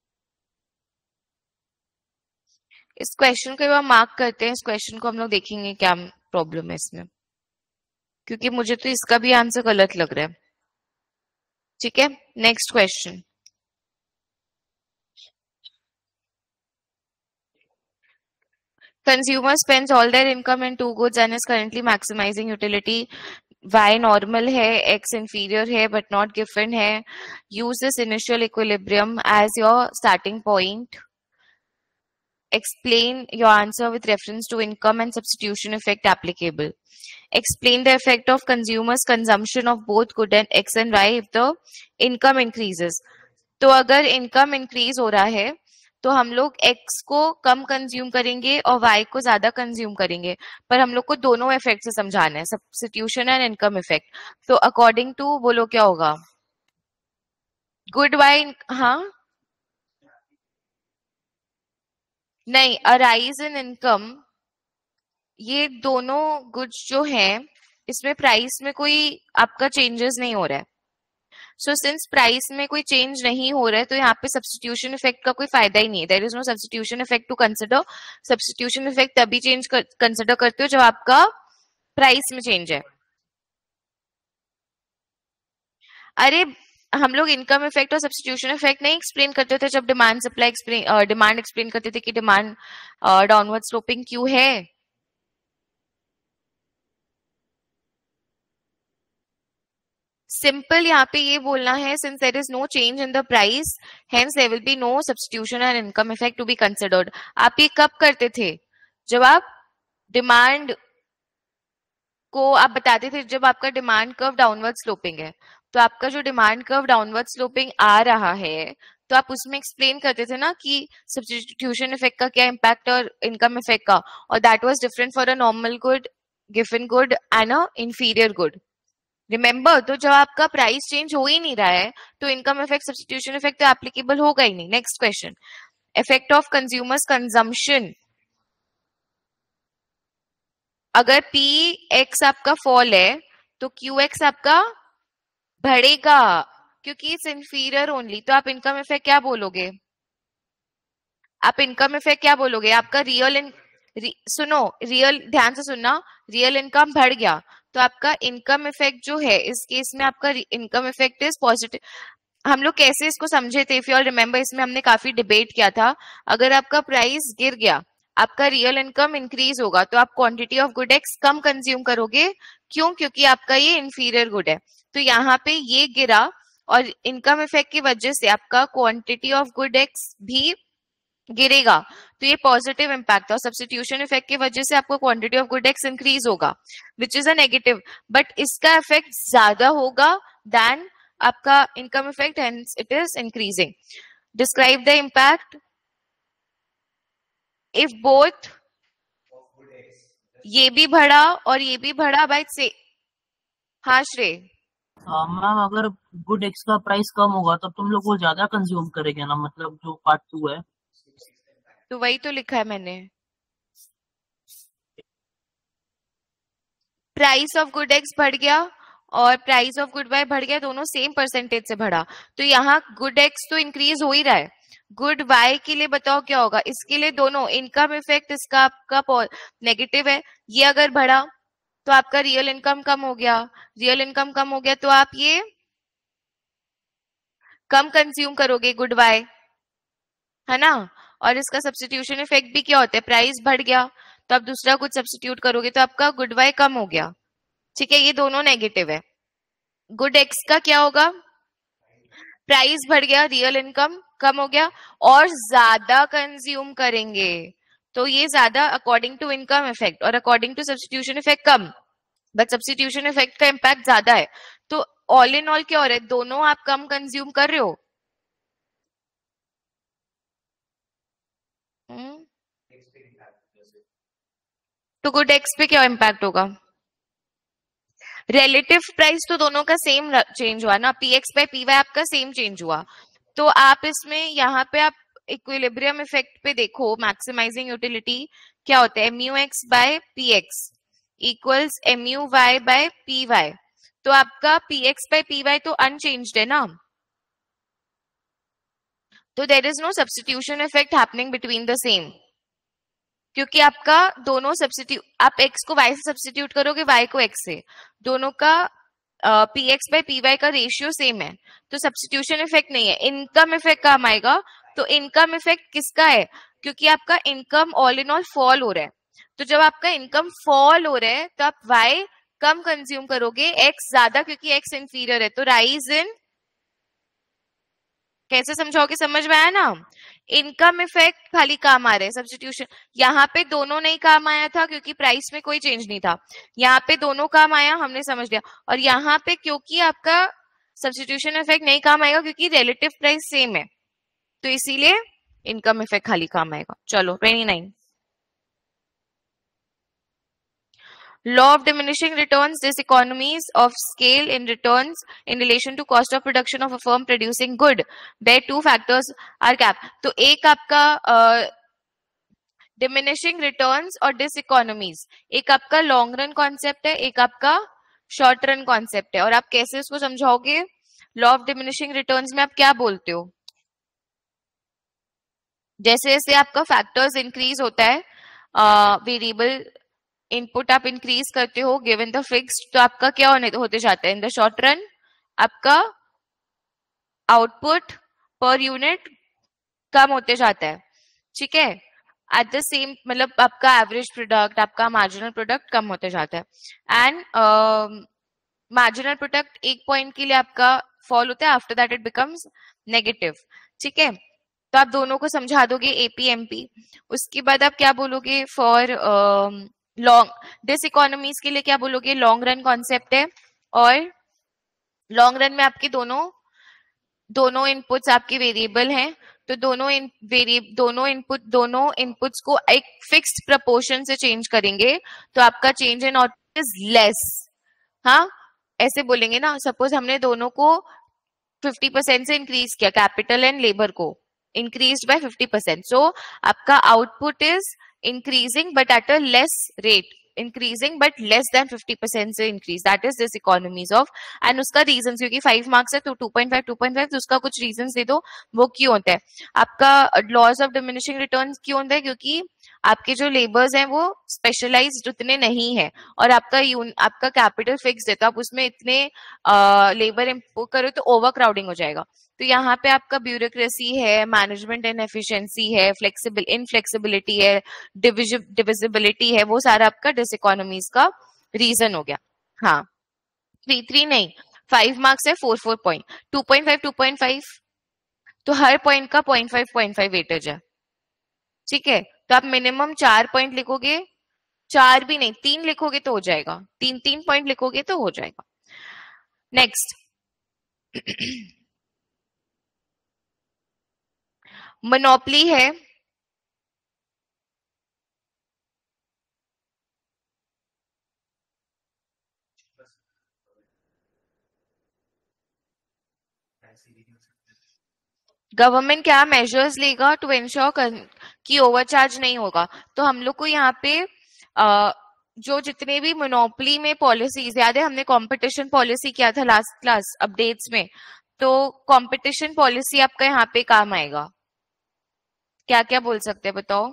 इस क्वेश्चन को हम मार्क करते हैं, इस क्वेश्चन को हम लोग देखेंगे क्या प्रॉब्लम है इसमें, क्योंकि मुझे तो इसका भी आंसर गलत लग रहा है। ठीक है, next question. Consumer spends all their income in two goods and is currently maximizing utility. Y normal है, X inferior है but not given है. Use this initial equilibrium as your starting point. Explain your answer with reference to income and substitution effect applicable. Explain the effect of consumers' consumption of both good and X and Y if the income increases. तो अगर income increase हो रहा है तो हम लोग X को कम कंज्यूम करेंगे और Y को ज्यादा कंज्यूम करेंगे, पर हम लोग को दोनों इफेक्ट से समझाना है, सब्स्टिट्यूशन एंड इनकम इफेक्ट। तो अकॉर्डिंग टू बोलो क्या होगा? गुड Y, हाँ नहीं, अराइज इन इनकम, ये दोनों गुड्स जो हैं इसमें प्राइस में कोई आपका चेंजेस नहीं हो रहा है। सो सिंस प्राइस में कोई चेंज नहीं हो रहा है तो यहाँ पे सब्स्टिट्यूशन इफेक्ट का कोई फायदा ही नहीं है। There is no substitution effect to consider. Substitution effect तभी चेंज कर, कंसिडर करते हो जब आपका प्राइस में चेंज है। अरे हम लोग इनकम इफेक्ट और सब्स्टिट्यूशन इफेक्ट नहीं एक्सप्लेन करते थे जब demand supply explain demand explain करते थे कि डिमांड डाउनवर्ड स्लोपिंग क्यों है। सिंपल यहाँ पे ये बोलना है, since there is no change in the price hence there will be no substitution and income effect to be considered. आप ये कब करते थे? जब आप डिमांड को आप बताते थे, जब आपका डिमांड कर्व डाउनवर्ड स्लोपिंग है, तो आपका जो डिमांड कर्व डाउनवर्ड स्लोपिंग आ रहा है तो आप उसमें एक्सप्लेन करते थे ना कि सब्स्टिट्यूशन इफेक्ट का क्या इम्पैक्ट और इनकम इफेक्ट का, और that was different for a normal good, गिवन good and a inferior good. Remember, तो जब आपका प्राइस चेंज हो ही नहीं रहा है तो इनकम इफेक्ट सब्स्टिट्यूशन इफेक्ट तो एप्लीकेबल होगा ही नहीं। Next question, effect of consumers consumption. अगर पी एक्स आपका फॉल है तो क्यू एक्स आपका बढ़ेगा क्योंकि इट्स इंफीरियर ओनली। तो आप इनकम इफेक्ट क्या बोलोगे? आप इनकम इफेक्ट क्या बोलोगे? आपका रियल इन रि, सुनो रियल ध्यान से सुनना, रियल इनकम बढ़ गया तो आपका इनकम इफेक्ट जो है इस केस में आपका इनकम इफेक्ट इज पॉजिटिव। हम लोग कैसे इसको समझे थे? इफ यू ऑल रिमेम्बर, इसमें हमने काफी डिबेट किया था। अगर आपका प्राइस गिर गया, आपका रियल इनकम इंक्रीज होगा तो आप क्वांटिटी ऑफ गुड एक्स कम कंज्यूम करोगे। क्यों? क्योंकि आपका ये इंफीरियर गुड है। तो यहाँ पे ये गिरा और इनकम इफेक्ट की वजह से आपका क्वांटिटी ऑफ गुड एक्स भी गिरेगा, तो ये पॉजिटिव इम्पैक्ट है। और सब्स्टिट्यूशन इफेक्ट की वजह से आपको quantity of good X increase होगा, which is a negative, but इसका इफेक्ट ज्यादा होगा देन आपका income effect, hence it is increasing. Describe the impact if both, ये भी बढ़ा और ये भी बढ़ा बाय से। हाँ श्रेय, मैम अगर गुड एक्स का प्राइस कम होगा तब तुम लोग वो ज्यादा कंज्यूम करेंगे ना, मतलब जो पार्ट टू है। तो वही तो लिखा है मैंने, प्राइस ऑफ गुड एक्स बढ़ गया और प्राइस ऑफ गुड वाई बढ़ गया, दोनों सेम परसेंटेज से बढ़ा। तो यहाँ गुड एक्स तो इंक्रीज हो ही रहा है, गुड वाई के लिए बताओ क्या होगा? इसके लिए दोनों इनकम इफेक्ट इसका आपका नेगेटिव है, ये अगर बढ़ा तो आपका रियल इनकम कम हो गया, रियल इनकम कम हो गया तो आप ये कम कंज्यूम करोगे गुड वाई, है ना। और इसका सब्स्टिट्यूशन इफेक्ट भी क्या होता है? प्राइस बढ़ गया तो आप दूसरा कुछ सब्स्टिट्यूट करोगे तो आपका गुड वाई कम हो गया। ठीक है, ये दोनों नेगेटिव है। गुड एक्स का क्या होगा? प्राइस बढ़ गया, रियल इनकम कम हो गया और ज्यादा कंज्यूम करेंगे, तो ये ज्यादा अकॉर्डिंग टू इनकम इफेक्ट और अकॉर्डिंग टू सब्स्टिट्यूशन इफेक्ट कम। बट सब्स्टिट्यूशन इफेक्ट का इम्पैक्ट ज्यादा है। तो ऑल इन ऑल क्या हो रहा है, दोनों आप कम कंज्यूम कर रहे हो। हम्म, तो गुड एक्स पे क्या इम्पैक्ट होगा? रिलेटिव प्राइस तो दोनों का सेम चेंज हुआ ना, P X by P Y आपका सेम चेंज हुआ। तो आप इसमें यहाँ पे आप इक्विलिब्रियम इफेक्ट पे देखो, मैक्सिमाइजिंग यूटिलिटी क्या होता है, M U X by P X equals M U Y by P Y. तो आपका P X by P Y तो अनचेंज्ड है ना, तो there is no substitution effect happening between the same, क्योंकि आपका दोनों सब्स्टिट्यूट, आप x को y से सब्स्टिट्यूट करोगे, y को x से, दोनों का P X by P Y का रेशियो सेम है, तो सब्स्टिट्यूशन इफेक्ट नहीं है। इनकम इफेक्ट काम आएगा, तो इनकम इफेक्ट किसका है, क्योंकि आपका income all in all fall हो रहा है, तो जब आपका इनकम फॉल हो रहा है तो आप y कम कंज्यूम करोगे, x ज्यादा, क्योंकि x इंफीरियर है, तो राइज इन, कैसे समझाओगे, समझ में आया ना। इनकम इफेक्ट खाली काम आ रहे हैं, सब्स्टिट्यूशन यहाँ पे दोनों नहीं काम आया था क्योंकि प्राइस में कोई चेंज नहीं था, यहाँ पे दोनों काम आया, हमने समझ लिया। और यहाँ पे क्योंकि आपका सब्स्टिट्यूशन इफेक्ट नहीं काम आएगा क्योंकि रिलेटिव प्राइस सेम है, तो इसीलिए इनकम इफेक्ट खाली काम आएगा। चलो twenty nine, law of diminishing returns, diseconomies of scale in returns in relation to cost of production of a firm producing good where two factors are capped। तो एक आपका डिमिनिशिंग रिटर्न्स और डिसइकोनॉमीज, एक आपका लॉन्ग रन कॉन्सेप्ट है, एक आपका शॉर्ट रन कॉन्सेप्ट है। और आप कैसे उसको समझाओगे, लॉ ऑफ डिमिनिशिंग रिटर्न्स में आप क्या बोलते हो, जैसे जैसे आपका फैक्टर्स इंक्रीज होता है, वेरिएबल इनपुट आप इंक्रीज करते हो गिवन द फिक्स्ड, तो आपका क्या होने होते जाता है, इन द शॉर्ट रन आपका आउटपुट पर यूनिट कम होते जाता है, ठीक है। एट द सेम, मतलब आपका एवरेज प्रोडक्ट, आपका मार्जिनल प्रोडक्ट कम होते जाता है। एंड मार्जिनल प्रोडक्ट एक पॉइंट के लिए आपका फॉल होता है, after that it becomes negative, ठीक है। तो आप दोनों को समझा दोगे एपीएमपी। उसके बाद आप क्या बोलोगे फॉर लॉन्ग डिसइकोनॉमीज के लिए, क्या बोलोगे, लॉन्ग रन कॉन्सेप्ट है, और लॉन्ग रन में आपके दोनों दोनों इनपुट्स आपके वेरिएबल हैं, तो दोनों इन वेरिएबल दोनों इनपुट दोनों इनपुट्स को एक फिक्स्ड प्रपोर्शन से चेंज करेंगे, तो आपका change in output is less. हाँ, ऐसे बोलेंगे ना, सपोज हमने दोनों को फिफ्टी परसेंट से इंक्रीज किया, कैपिटल एंड लेबर को increase by fifty percent, so आपका output is increasing but at a less rate, increasing but less than fifty percent से increase, that is this economies of। and उसका reasons, क्योंकि फाइव मार्क्स है तो two point five two point five, तो उसका कुछ reasons दे दो, वो क्यों होता है आपका लॉस ऑफ डिमिनिशिंग रिटर्न्स, क्यों होता है, क्योंकि आपके जो लेबर्स हैं वो स्पेशलाइज्ड उतने नहीं है, और आपका यून आपका कैपिटल फिक्स है, तो आप उसमें इतने लेबर इम्पोर्ट करो तो ओवर क्राउडिंग हो जाएगा। तो यहाँ पे आपका ब्यूरोक्रेसी है, मैनेजमेंट इनएफिशिएंसी है, फ्लेक्सिबल इनफ्लेक्सिबिलिटी है, डिविजिबिलिटी है, वो सारा आपका डिसइकोनॉमीज का रीजन हो गया। हाँ, थ्री थ्री नहीं, फाइव मार्क्स है, four four point, two point five two point five, तो हर पॉइंट का point five point five weightage है, ठीक है। तो आप मिनिमम चार पॉइंट लिखोगे, चार भी नहीं तीन लिखोगे तो हो जाएगा, तीन तीन पॉइंट लिखोगे तो हो जाएगा। नेक्स्ट, मोनोपली है, गवर्नमेंट क्या मेजर्स लेगा टू इंश्योर कि ओवरचार्ज नहीं होगा। तो हम लोग को यहाँ पे आ, जो जितने भी मोनोपली में पॉलिसीज, याद है हमने कंपटीशन पॉलिसी किया था लास्ट क्लास अपडेट्स में, तो कंपटीशन पॉलिसी आपका यहाँ पे काम आएगा। क्या क्या बोल सकते हैं बताओ,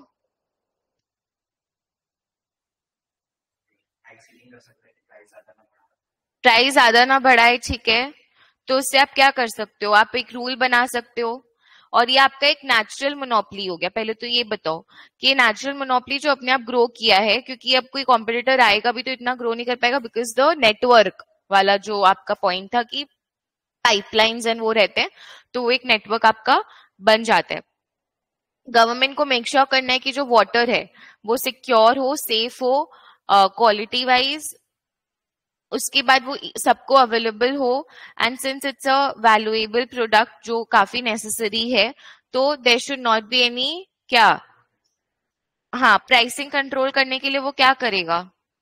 प्राइस ज्यादा ना बढ़ाए, ठीक है, तो उससे आप क्या कर सकते हो, आप एक रूल बना सकते हो, और ये आपका एक नेचुरल मोनोपली हो गया। पहले तो ये बताओ कि ये नेचुरल मोनोपली जो अपने आप ग्रो किया है, क्योंकि अब कोई कॉम्पिटिटर आएगा भी तो इतना ग्रो नहीं कर पाएगा, बिकॉज द नेटवर्क वाला जो आपका पॉइंट था कि पाइपलाइंस एंड वो रहते हैं, तो वो एक नेटवर्क आपका बन जाता है। गवर्नमेंट को मेक श्योर करना है कि जो वाटर है वो सिक्योर हो, सेफ हो, क्वालिटी वाइज उसके बाद वो सबको अवेलेबल हो, and since it's a valuable product जो काफी नेसेसरी है, तो there should not be any क्या, हाँ, प्राइसिंग कंट्रोल करने के लिए वो क्या करेगा,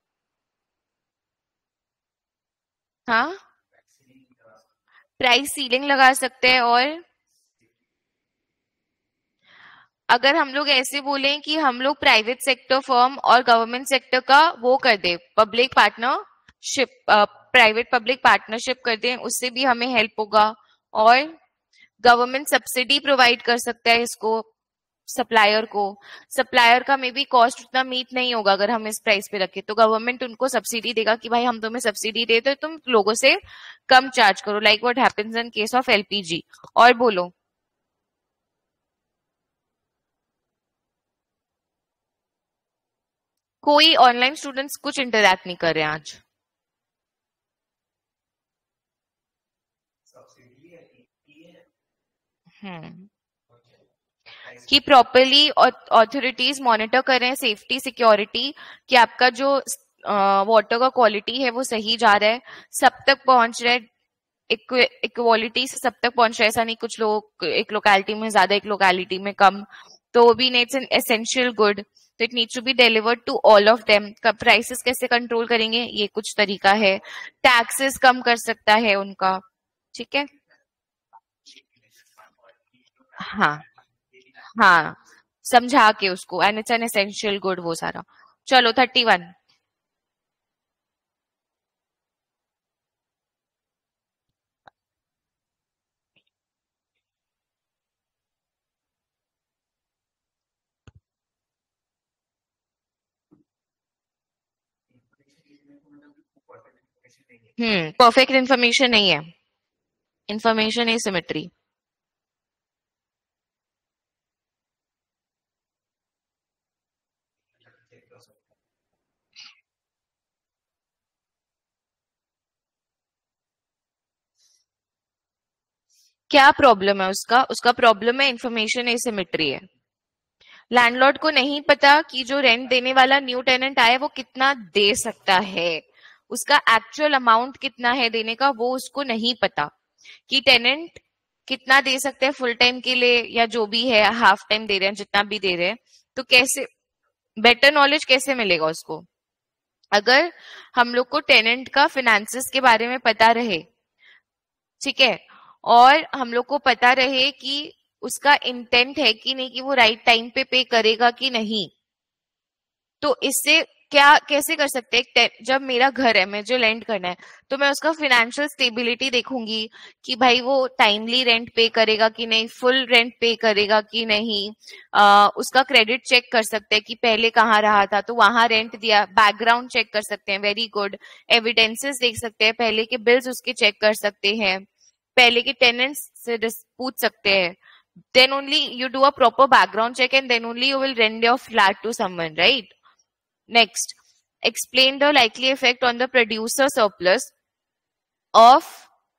हाँ, प्राइस सीलिंग लगा सकते हैं। और अगर हम लोग ऐसे बोलें कि हम लोग प्राइवेट सेक्टर फर्म और गवर्नमेंट सेक्टर का वो कर दे, public partnership, private public partnership कर दें, उससे भी हमें हेल्प होगा। और गवर्नमेंट सब्सिडी प्रोवाइड कर सकता है इसको सप्लायर को, सप्लायर का मे बी कॉस्ट उतना मीट नहीं होगा अगर हम इस प्राइस पे रखें, तो गवर्नमेंट उनको सब्सिडी देगा कि भाई हम तुम्हें सब्सिडी दे तो तुम लोगों से कम चार्ज करो, like what happens in case of LPG. और बोलो, कोई ऑनलाइन स्टूडेंट्स कुछ इंटरैक्ट नहीं कर रहे हैं आज। हम्म कि प्रॉपरली ऑथोरिटीज मॉनिटर करें सेफ्टी सिक्योरिटी, कि आपका जो वाटर का क्वालिटी है वो सही जा रहा है, सब तक पहुंच रहा है, इक्वालिटी से सब तक पहुंच रहा है। ऐसा नहीं कुछ लोग एक लोकेलिटी में ज्यादा एक लोकेलिटी में कम, तो भी इट्स एन एसेंशियल गुड, तो it needs to be delivered to all of them. Prices कैसे कंट्रोल करेंगे, ये कुछ तरीका है। टैक्सेस कम कर सकता है उनका, ठीक है, हाँ हाँ, समझा के उसको, and it's an essential good, वो सारा। चलो thirty one, hmm perfect information नहीं है, इंफॉर्मेशन एसिमेट्री। क्या प्रॉब्लम है उसका, उसका प्रॉब्लम है इंफॉर्मेशन एसिमेट्री है। लैंडलॉर्ड को नहीं पता कि जो रेंट देने वाला न्यू टेनेंट आया वो कितना दे सकता है, उसका एक्चुअल अमाउंट कितना है देने का वो उसको नहीं पता, कि टेनेंट कितना दे सकते हैं फुल टाइम के लिए या जो भी है, हाफ टाइम दे रहे हैं, जितना भी दे रहे हैं, तो कैसे बेटर नॉलेज कैसे मिलेगा उसको। अगर हम लोग को टेनेंट का फिनेंसेस के बारे में पता रहे, ठीक है, और हम लोग को पता रहे कि उसका इंटेंट है कि नहीं, कि वो राइट टाइम पे पे करेगा कि नहीं, तो इससे क्या कैसे कर सकते हैं। जब मेरा घर है, मैं जो रेंट करना है, तो मैं उसका फाइनेंशियल स्टेबिलिटी देखूंगी कि भाई वो टाइमली रेंट पे करेगा कि नहीं, फुल रेंट पे करेगा कि नहीं, आ, उसका क्रेडिट चेक कर सकते हैं कि पहले कहाँ रहा था तो वहां रेंट दिया, बैकग्राउंड चेक कर सकते हैं, वेरी गुड, एविडेंसेस देख सकते हैं, पहले के बिल्स उसके चेक कर सकते हैं, पहले के टेनेंट्स से पूछ सकते हैं, then only you do a proper background check and then only you will rent your flat to someone, right? Next, explain the likely effect on the producer surplus of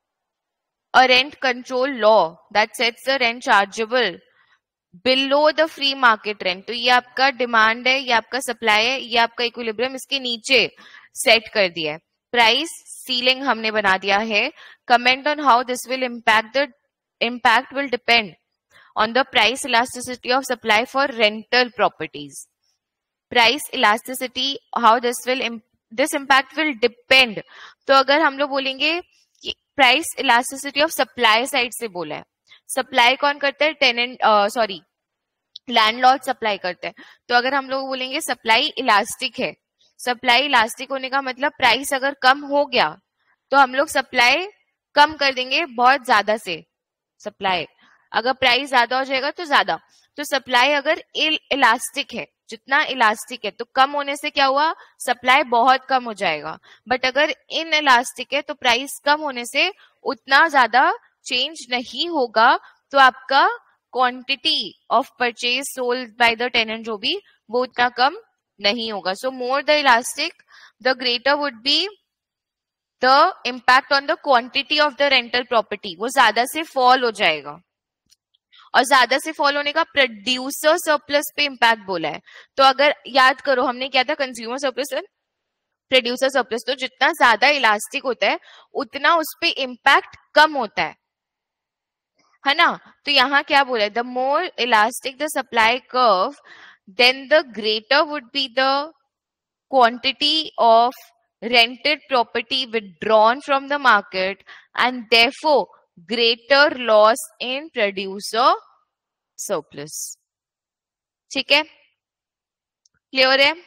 a rent control law that sets the rent chargeable below the free market rent. तो ये आपका डिमांड है, ये आपका सप्लाई है, ये आपका इक्विलिब्रियम इसके नीचे सेट कर दिया है, प्राइस सीलिंग हमने बना दिया है। Comment on how this will impact, the impact will depend on the price elasticity of supply for rental properties. Price elasticity, how this will this impact will depend. तो अगर हम लोग बोलेंगे कि price elasticity of supply side से बोला है, सप्लाई कौन करता है, टेनेंट, सॉरी लैंडलॉर्ड सप्लाई करते हैं, तो अगर हम लोग बोलेंगे सप्लाई इलास्टिक है, सप्लाई इलास्टिक होने का मतलब प्राइस अगर कम हो गया तो हम लोग सप्लाई कम कर देंगे बहुत ज्यादा से, सप्लाई अगर प्राइस ज्यादा हो जाएगा तो ज्यादा, तो सप्लाई अगर इलास्टिक है, जितना इलास्टिक है, तो कम होने से क्या हुआ, सप्लाई बहुत कम हो जाएगा, बट अगर इन इलास्टिक है तो प्राइस कम होने से उतना ज्यादा चेंज नहीं होगा, तो आपका quantity of purchase sold by the tenant जो भी वो उतना कम नहीं होगा। So more the elastic the greater would be the impact on the quantity of the rental property, वो ज्यादा से फॉल हो जाएगा, और ज्यादा से फॉल होने का प्रोड्यूसर सरप्लस पे इम्पैक्ट बोला है। तो अगर याद करो हमने क्या था, कंज्यूमर सरप्लस प्रोड्यूसर सरप्लस। तो जितना ज्यादा इलास्टिक होता है उतना उस पे इम्पैक्ट कम होता है, है ना। तो यहाँ क्या बोला है, the more elastic the supply curve then the greater would be the quantity of rented property withdrawn from the market and therefore greater loss in producer surplus. ठीक है, क्लियर है।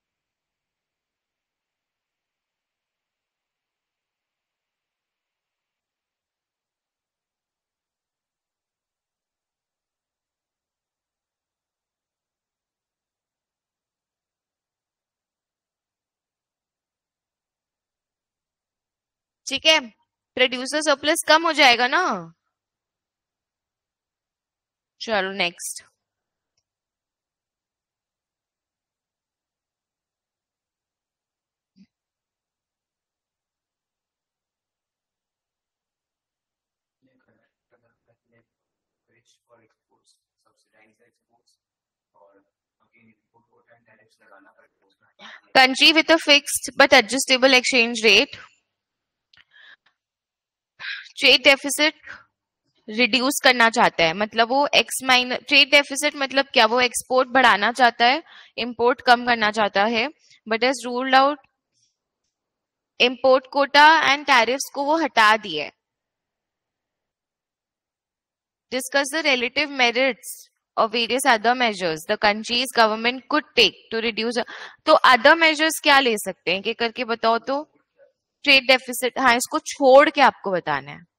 ठीक है, प्रोड्यूसर सरप्लस कम हो जाएगा ना। चलो next. Country with a fixed but adjustable exchange rate, trade deficit reduce करना चाहता है, मतलब वो एक्स माइनस ट्रेड डेफिसिट मतलब क्या, वो एक्सपोर्ट बढ़ाना चाहता है, इंपोर्ट कम करना चाहता है, but has ruled out import quota and tariffs को वो हटा दिए। Discuss the relative merits of various other measures the country's government could take to reduce। तो other measures क्या ले सकते हैं, कि करके बताओ तो। ट्रेड डेफिसिट, हाँ इसको छोड़ के आपको बताना है।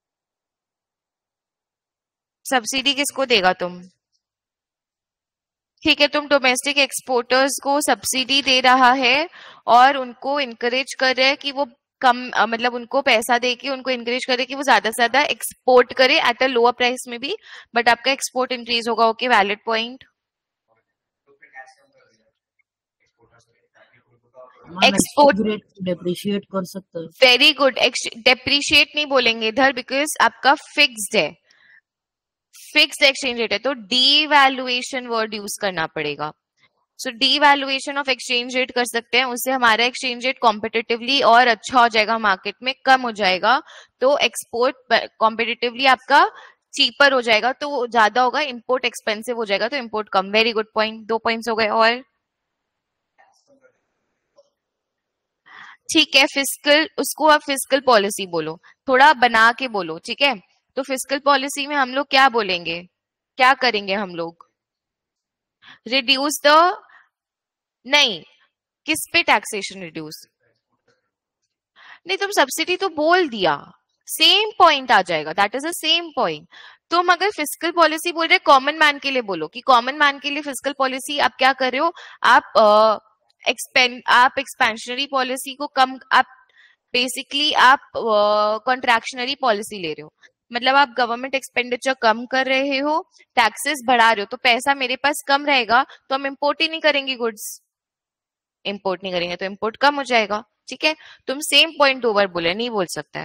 सब्सिडी किसको देगा तुम, ठीक है, तुम डोमेस्टिक एक्सपोर्टर्स को सब्सिडी दे रहा है और उनको इनकरेज कर रहे हैं कि वो कम, मतलब उनको पैसा दे के उनको इनकरेज करे कि वो ज्यादा से ज्यादा एक्सपोर्ट करे एट अ लोअर प्राइस में भी, बट आपका एक्सपोर्ट इंक्रीज होगा। Okay, valid point. Export depreciate कर सकते हैं। वेरी गुड, डेप्रिशिएट नहीं बोलेंगे इधर बिकॉज आपका फिक्स्ड है, फिक्स्ड एक्सचेंज रेट है, तो डीवैल्यूएशन वर्ड यूज करना पड़ेगा। So devaluation of exchange rate कर सकते हैं, उससे हमारा एक्सचेंज रेट कॉम्पिटिटिवली और अच्छा हो जाएगा, मार्केट में कम हो जाएगा, तो एक्सपोर्ट कॉम्पिटिटिवली आपका चीपर हो जाएगा, तो ज्यादा होगा, इंपोर्ट एक्सपेंसिव हो जाएगा, तो इंपोर्ट कम। वेरी गुड पॉइंट, दो पॉइंट्स हो गए। और ठीक है, फिस्कल, उसको आप फिस्कल पॉलिसी बोलो, थोड़ा बना के बोलो, ठीक है। तो फिस्कल पॉलिसी में हम लोग क्या बोलेंगे, क्या करेंगे हम लोग, रिड्यूस द, नहीं, किस पे टैक्सेशन रिड्यूस, नहीं तुम सब्सिडी तो बोल दिया, सेम पॉइंट आ जाएगा, that is a same point. तुम अगर फिस्कल पॉलिसी बोल रहे कॉमन मैन के लिए बोलो कि कॉमन मैन के लिए फिस्कल पॉलिसी आप क्या कर रहे हो, आप एक्सपेंड uh, आप एक्सपेंशनरी पॉलिसी को कम, आप बेसिकली आप कॉन्ट्रैक्शनरी uh, पॉलिसी ले रहे हो, मतलब आप गवर्नमेंट एक्सपेंडिचर कम कर रहे हो, टैक्सेस बढ़ा रहे हो, तो पैसा मेरे पास कम रहेगा, तो हम इंपोर्ट ही नहीं करेंगे गुड्स, इंपोर्ट नहीं करेंगे तो इंपोर्ट कम हो जाएगा। ठीक है, तुम सेम पॉइंट ओवर बोले, नहीं बोल सकता है।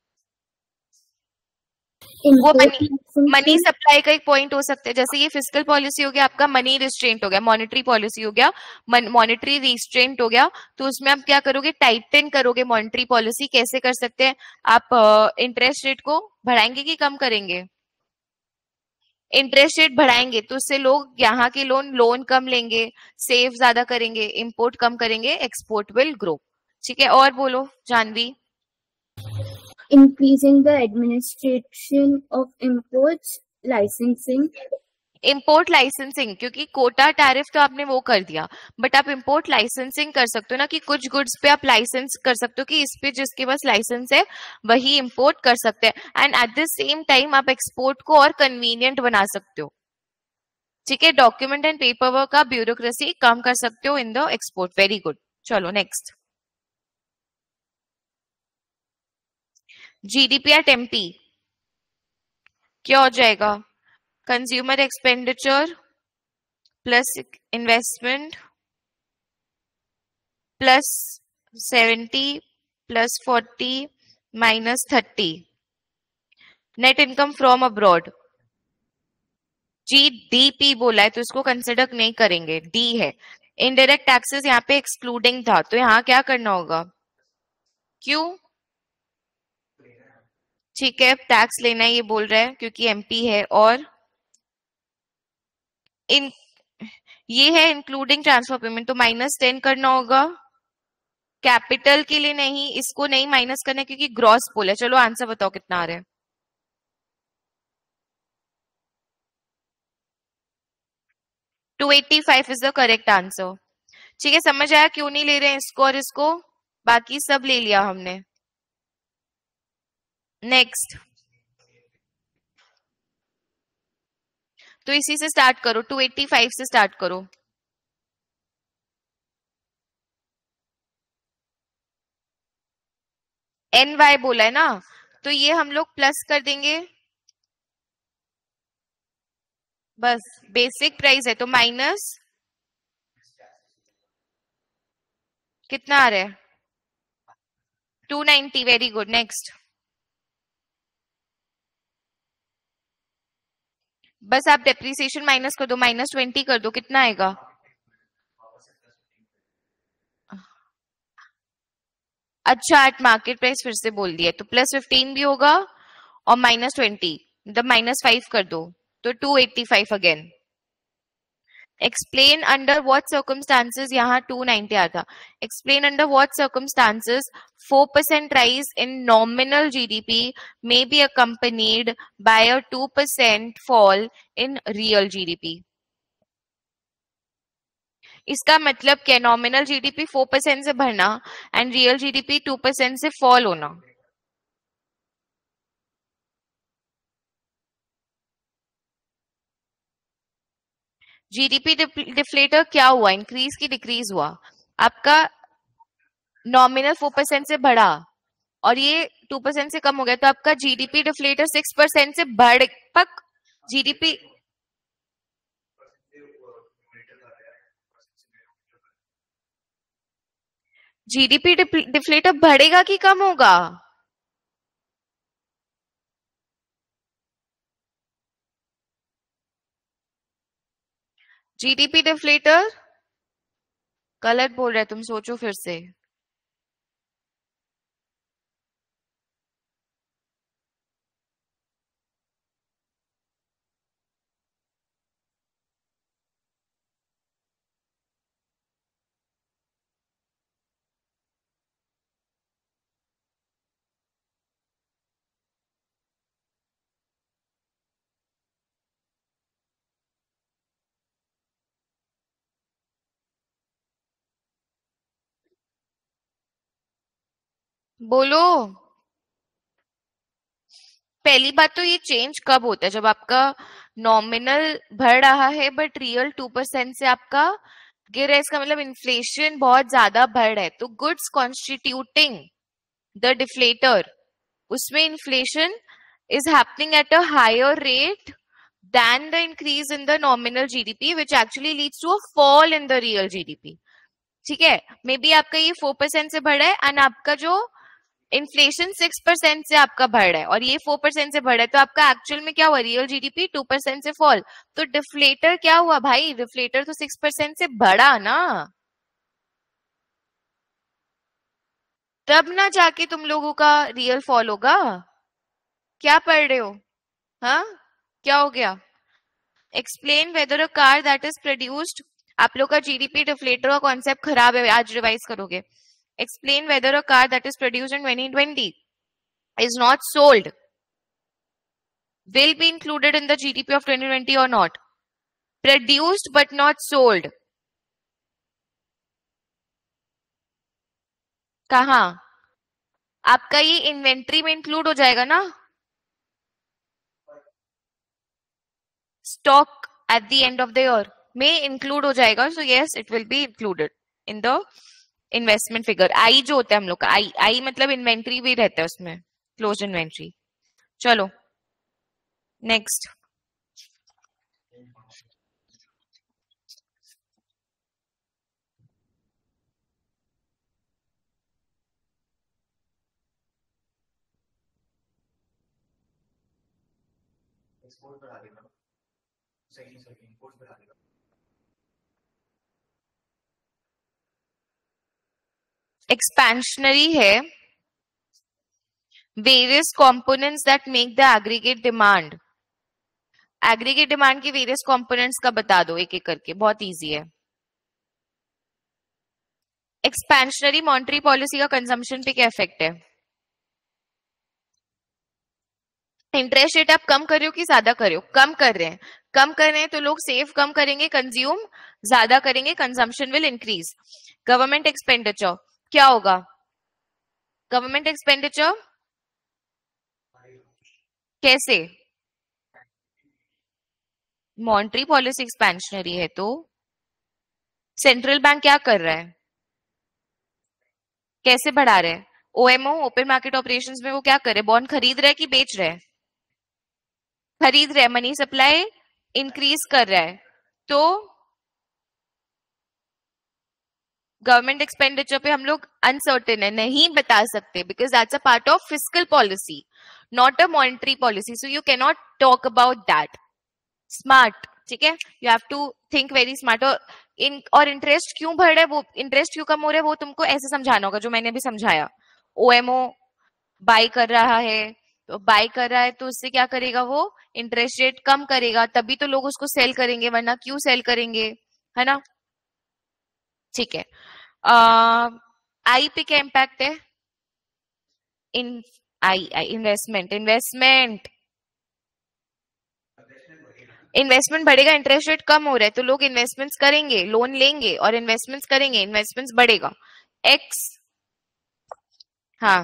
वो मनी मनी सप्लाई का एक पॉइंट हो सकता है, जैसे ये फिस्कल पॉलिसी हो गया, आपका मनी रिस्ट्रेंट हो गया, मॉनेटरी पॉलिसी हो गया, मॉनेटरी रिस्ट्रेंट हो गया, तो उसमें आप क्या करोगे, टाइटन करोगे मॉनेटरी पॉलिसी। कैसे कर सकते हैं आप, इंटरेस्ट रेट को बढ़ाएंगे कि कम करेंगे, इंटरेस्ट रेट बढ़ाएंगे तो उससे लोग यहाँ के लोन लोन कम लेंगे, सेव ज्यादा करेंगे, इंपोर्ट कम करेंगे, एक्सपोर्ट विल ग्रो। ठीक है, और बोलो Janvi. Increasing the administration of imports, licensing. Import licensing, क्योंकि कोटा टैरिफ तो आपने वो कर दिया, बट आप इंपोर्ट लाइसेंसिंग कर सकते हो ना, कि कुछ गुड्स पे आप लाइसेंस कर सकते हो कि इस पे जिसके पास लाइसेंस है वही इंपोर्ट कर सकते हैं, and at the same time आप एक्सपोर्ट को और कन्वीनियंट बना सकते हो। ठीक है, डॉक्यूमेंट एंड पेपर वर्क का ब्यूरोक्रेसी कम कर सकते हो in the export. Very good, चलो नेक्स्ट। जीडीपी एट एमपी क्या हो जाएगा, consumer expenditure plus investment plus seventy plus forty minus thirty, net income from abroad. GDP बोला है तो इसको कंसिडर नहीं करेंगे, डी है, इनडायरेक्ट टैक्सेस यहाँ पे एक्सक्लूडिंग था, तो यहाँ क्या करना होगा? क्यों? ठीक है, टैक्स लेना है ये बोल रहा है क्योंकि एमपी है, और इन ये है इंक्लूडिंग ट्रांसफर पेमेंट, तो माइनस टेन करना होगा। कैपिटल के लिए नहीं, इसको नहीं माइनस करना क्योंकि ग्रॉस पोल है। चलो आंसर बताओ कितना आ रहा है? Two eighty five is the correct answer. ठीक है, समझ आया क्यों नहीं ले रहे हैं इसको और इसको? बाकी सब ले लिया हमने। नेक्स्ट, तो इसी से स्टार्ट करो, टू एटी फाइव से स्टार्ट करो। एन वाई बोला है ना, तो ये हम लोग प्लस कर देंगे, बस बेसिक प्राइस है तो माइनस कितना आ रहा है? Two ninety. Very good. Next, बस आप डेप्रिसिएशन माइनस कर दो, माइनस ट्वेंटी कर दो, कितना आएगा? अच्छा, एट मार्केट प्राइस फिर से बोल दिया, तो प्लस फिफ्टीन भी होगा और माइनस ट्वेंटी, मतलब माइनस फाइव कर दो, तो two eighty five again. Explain under what circumstances, यहाँ टू नाइंटी आया था। Explain under what circumstances four percent rise in nominal GDP may be accompanied by a two percent fall in real GDP. इसका मतलब क्या? नॉमिनल जीडीपी फोर परसेंट से बढ़ना and real GDP two percent से फॉल होना। जीडीपी डिफ्लेटर क्या हुआ? इंक्रीज की डिक्रीज हुआ? आपका नॉमिनल फोर परसेंट से बढ़ा और ये टू परसेंट से कम हो गया, तो आपका जीडीपी डिफ्लेटर सिक्स परसेंट से बढ़ पक जीडीपी जीडीपी डिफ्लेटर बढ़ेगा कि कम होगा? जीडीपी डिफ्लेटर गलत बोल रहे, तुम सोचो फिर से। बोलो। पहली बात तो ये चेंज कब होता है? जब आपका नॉमिनल बढ़ रहा है बट रियल टू परसेंट से आपका गिर रहा है, इसका मतलब इन्फ्लेशन बहुत ज्यादा बढ़ रहा है। तो गुड्स कॉन्स्टिट्यूटिंग द डिफ्लेटर, उसमें inflation is happening at a higher rate than the increase in the nominal G D P, which actually leads to a fall in the real G D P. ठीक है, मे बी आपका ये फोर परसेंट से बढ़ा है एंड आपका जो इन्फ्लेशन सिक्स परसेंट से आपका बढ़ रहा है और ये फोर परसेंट से बढ़ रहा है, तो आपका एक्चुअल में क्या हुआ? रियल जीडीपी टू परसेंट से फॉल। तो डिफ्लेटर क्या हुआ भाई? डिफ्लेटर तो सिक्स परसेंट से बढ़ा ना, तब ना जाके तुम लोगों का रियल फॉल होगा। क्या पढ़ रहे हो? हाँ, क्या हो गया? Explain whether a car that is produced, आप लोग का जीडीपी डिफ्लेटर का कॉन्सेप्ट खराब है, आज रिवाइज करोगे। Explain whether a car that is produced in twenty twenty is not sold will be included in the G D P of twenty twenty or not? Produced but not sold, कहाँ? आपका ये इन्वेंट्री में इंक्लूड हो जाएगा ना, stock at the end of the year में इंक्लूड हो जाएगा। So yes, it will be included in the investment figure. I जो होता है हम लोग का, आई आई मतलब इन्वेंट्री भी रहता है उसमें, क्लोज इन्वेंट्री। चलो नेक्स्ट, एक्सपेंशनरी है, various components that make the aggregate demand. Aggregate demand की वेरियस कंपोनेंट्स का बता दो एक एक करके, बहुत इजी है। एक्सपेंशनरी मॉनेटरी पॉलिसी का कंजम्पशन पे क्या इफेक्ट है? इंटरेस्ट रेट आप कम कर रहे हो कि ज्यादा कर रहे हो? कम कर रहे हैं। कम कर रहे हैं तो लोग सेव कम करेंगे, कंज्यूम ज्यादा करेंगे, consumption will increase. Government expenditure क्या होगा? गवर्नमेंट एक्सपेंडिचर कैसे? मॉनेटरी पॉलिसी एक्सपेंशनरी है तो सेंट्रल बैंक क्या कर रहा है? कैसे बढ़ा रहे हैं? ओएमओ ओपन मार्केट ऑपरेशंस में वो क्या कर रहे हैं? बॉन्ड खरीद रहे हैं कि बेच रहे हैं? खरीद रहे हैं। मनी सप्लाई इंक्रीज कर रहा है तो गवर्नमेंट एक्सपेंडिचर पे हम लोग अनसर्टेन है, नहीं बता सकते, because that's a part of fiscal policy, not a monetary policy, so you can not talk about that. Smart, ठीक है, you have to think very smart. और इन और इंटरेस्ट क्यों बढ़ रहा है, वो इंटरेस्ट क्यों कम हो रहा है, वो तुमको ऐसे समझाना होगा जो मैंने अभी समझाया। ओएमओ बाय कर रहा है, तो बाय कर रहा है तो उससे क्या करेगा, वो इंटरेस्ट रेट कम करेगा, तभी तो लोग उसको सेल करेंगे, वरना क्यों सेल करेंगे, है ना? ठीक है। आई पे क्या इम्पैक्ट है? In I I investment investment investment बढ़ेगा, इंटरेस्ट रेट कम हो रहा है तो लोग इन्वेस्टमेंट्स करेंगे, लोन लेंगे और इन्वेस्टमेंट्स करेंगे, इन्वेस्टमेंट्स बढ़ेगा। एक्स, हाँ,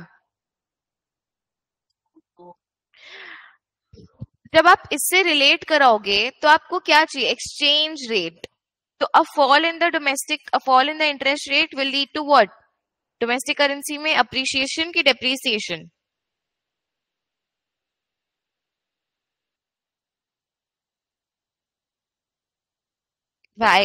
जब आप इससे रिलेट कराओगे तो आपको क्या चाहिए? Exchange rate. तो a fall in the domestic a fall in the interest rate will lead to what? Domestic currency में अप्रिसिएशन की डेप्रिसिएशन? भाई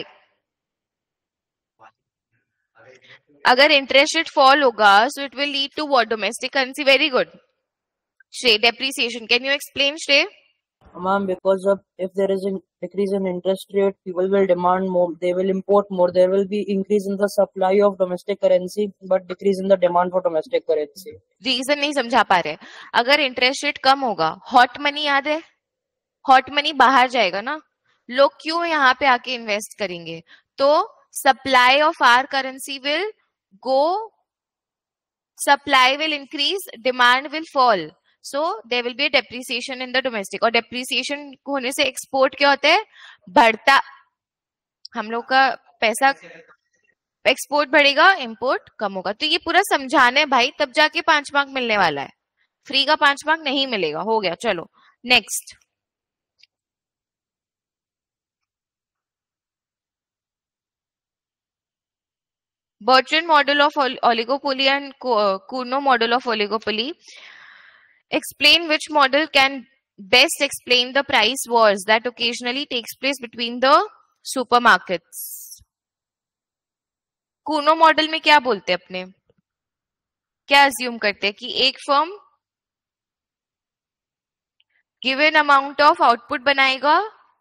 अगर इंटरेस्ट रेट फॉल होगा so it will lead to what? Domestic currency. Very good Shrey, depreciation. Can you explain Shrey? Ma'am, because of if there is a decrease in interest rate, people will demand more. They will import more. There will be increase in the supply of domestic currency, but decrease in the demand for domestic currency. Reason नहीं समझा पा रहे। अगर इंटरेस्ट रेट कम होगा, हॉट मनी याद है? हॉट मनी बाहर जाएगा ना, लोग क्यों यहाँ पे आके इन्वेस्ट करेंगे? तो supply of our currency will go, supply will increase, demand will fall, so there will be a depreciation in the domestic. और डेप्रिसिएशन होने से एक्सपोर्ट क्या होता है? बढ़ता। हम लोग का पैसा, एक्सपोर्ट बढ़ेगा, इंपोर्ट कम होगा। तो ये पूरा समझाना है भाई, तब जाके पांच मार्क मिलने वाला है, फ्री का पांच मार्क नहीं मिलेगा। हो गया, चलो next. Bertrand model of oligopoly and Cournot model of oligopoly. Explain which model can best explain the price wars that occasionally takes place between the supermarkets. Cournot model में क्या बोलते हैं अपने, क्या assume करते हैं कि एक firm given amount of output बनाएगा,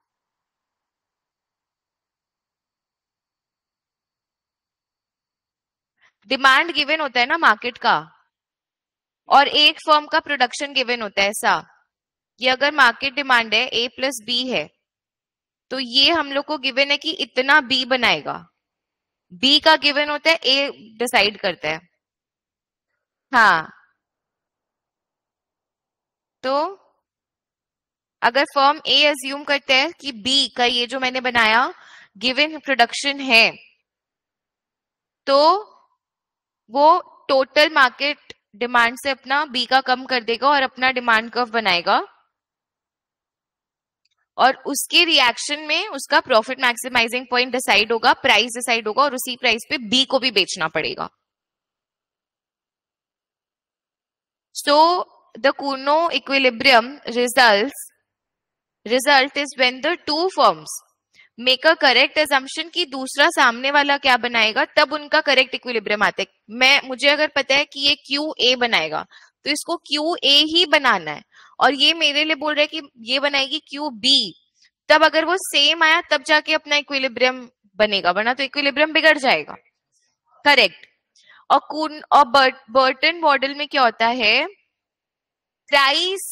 डिमांड गिवन होता है ना मार्केट का, और एक फर्म का प्रोडक्शन गिवन होता है। ऐसा ये अगर मार्केट डिमांड है ए प्लस बी है, तो ये हम लोग को गिवन है कि इतना बी बनाएगा, बी का गिवन होता है, ए डिसाइड करता है। हाँ, तो अगर फर्म ए अज्यूम करता है कि बी का ये जो मैंने बनाया गिवन प्रोडक्शन है, तो वो टोटल मार्केट डिमांड से अपना बी का कम कर देगा और अपना डिमांड कर्व बनाएगा, और उसके रिएक्शन में उसका प्रॉफिट मैक्सिमाइजिंग पॉइंट डिसाइड होगा, प्राइस डिसाइड होगा, और उसी प्राइस पे बी को भी बेचना पड़ेगा। So the Cournot equilibrium results result is when the two firms make a correct assumption कि दूसरा सामने वाला क्या बनाएगा, तब उनका करेक्ट इक्विलिब्रियम आता है। मैं मुझे अगर पता है कि ये क्यू ए बनाएगा तो इसको क्यू ए ही बनाना है, और ये मेरे लिए बोल रहा है कि ये बनाएगी क्यू बी, तब अगर वो सेम आया तब जाके अपना इक्विलिब्रियम बनेगा, वरना तो इक्विलिब्रियम बिगड़ जाएगा। करेक्ट। और कून और बर्टन मॉडल में क्या होता है, प्राइस,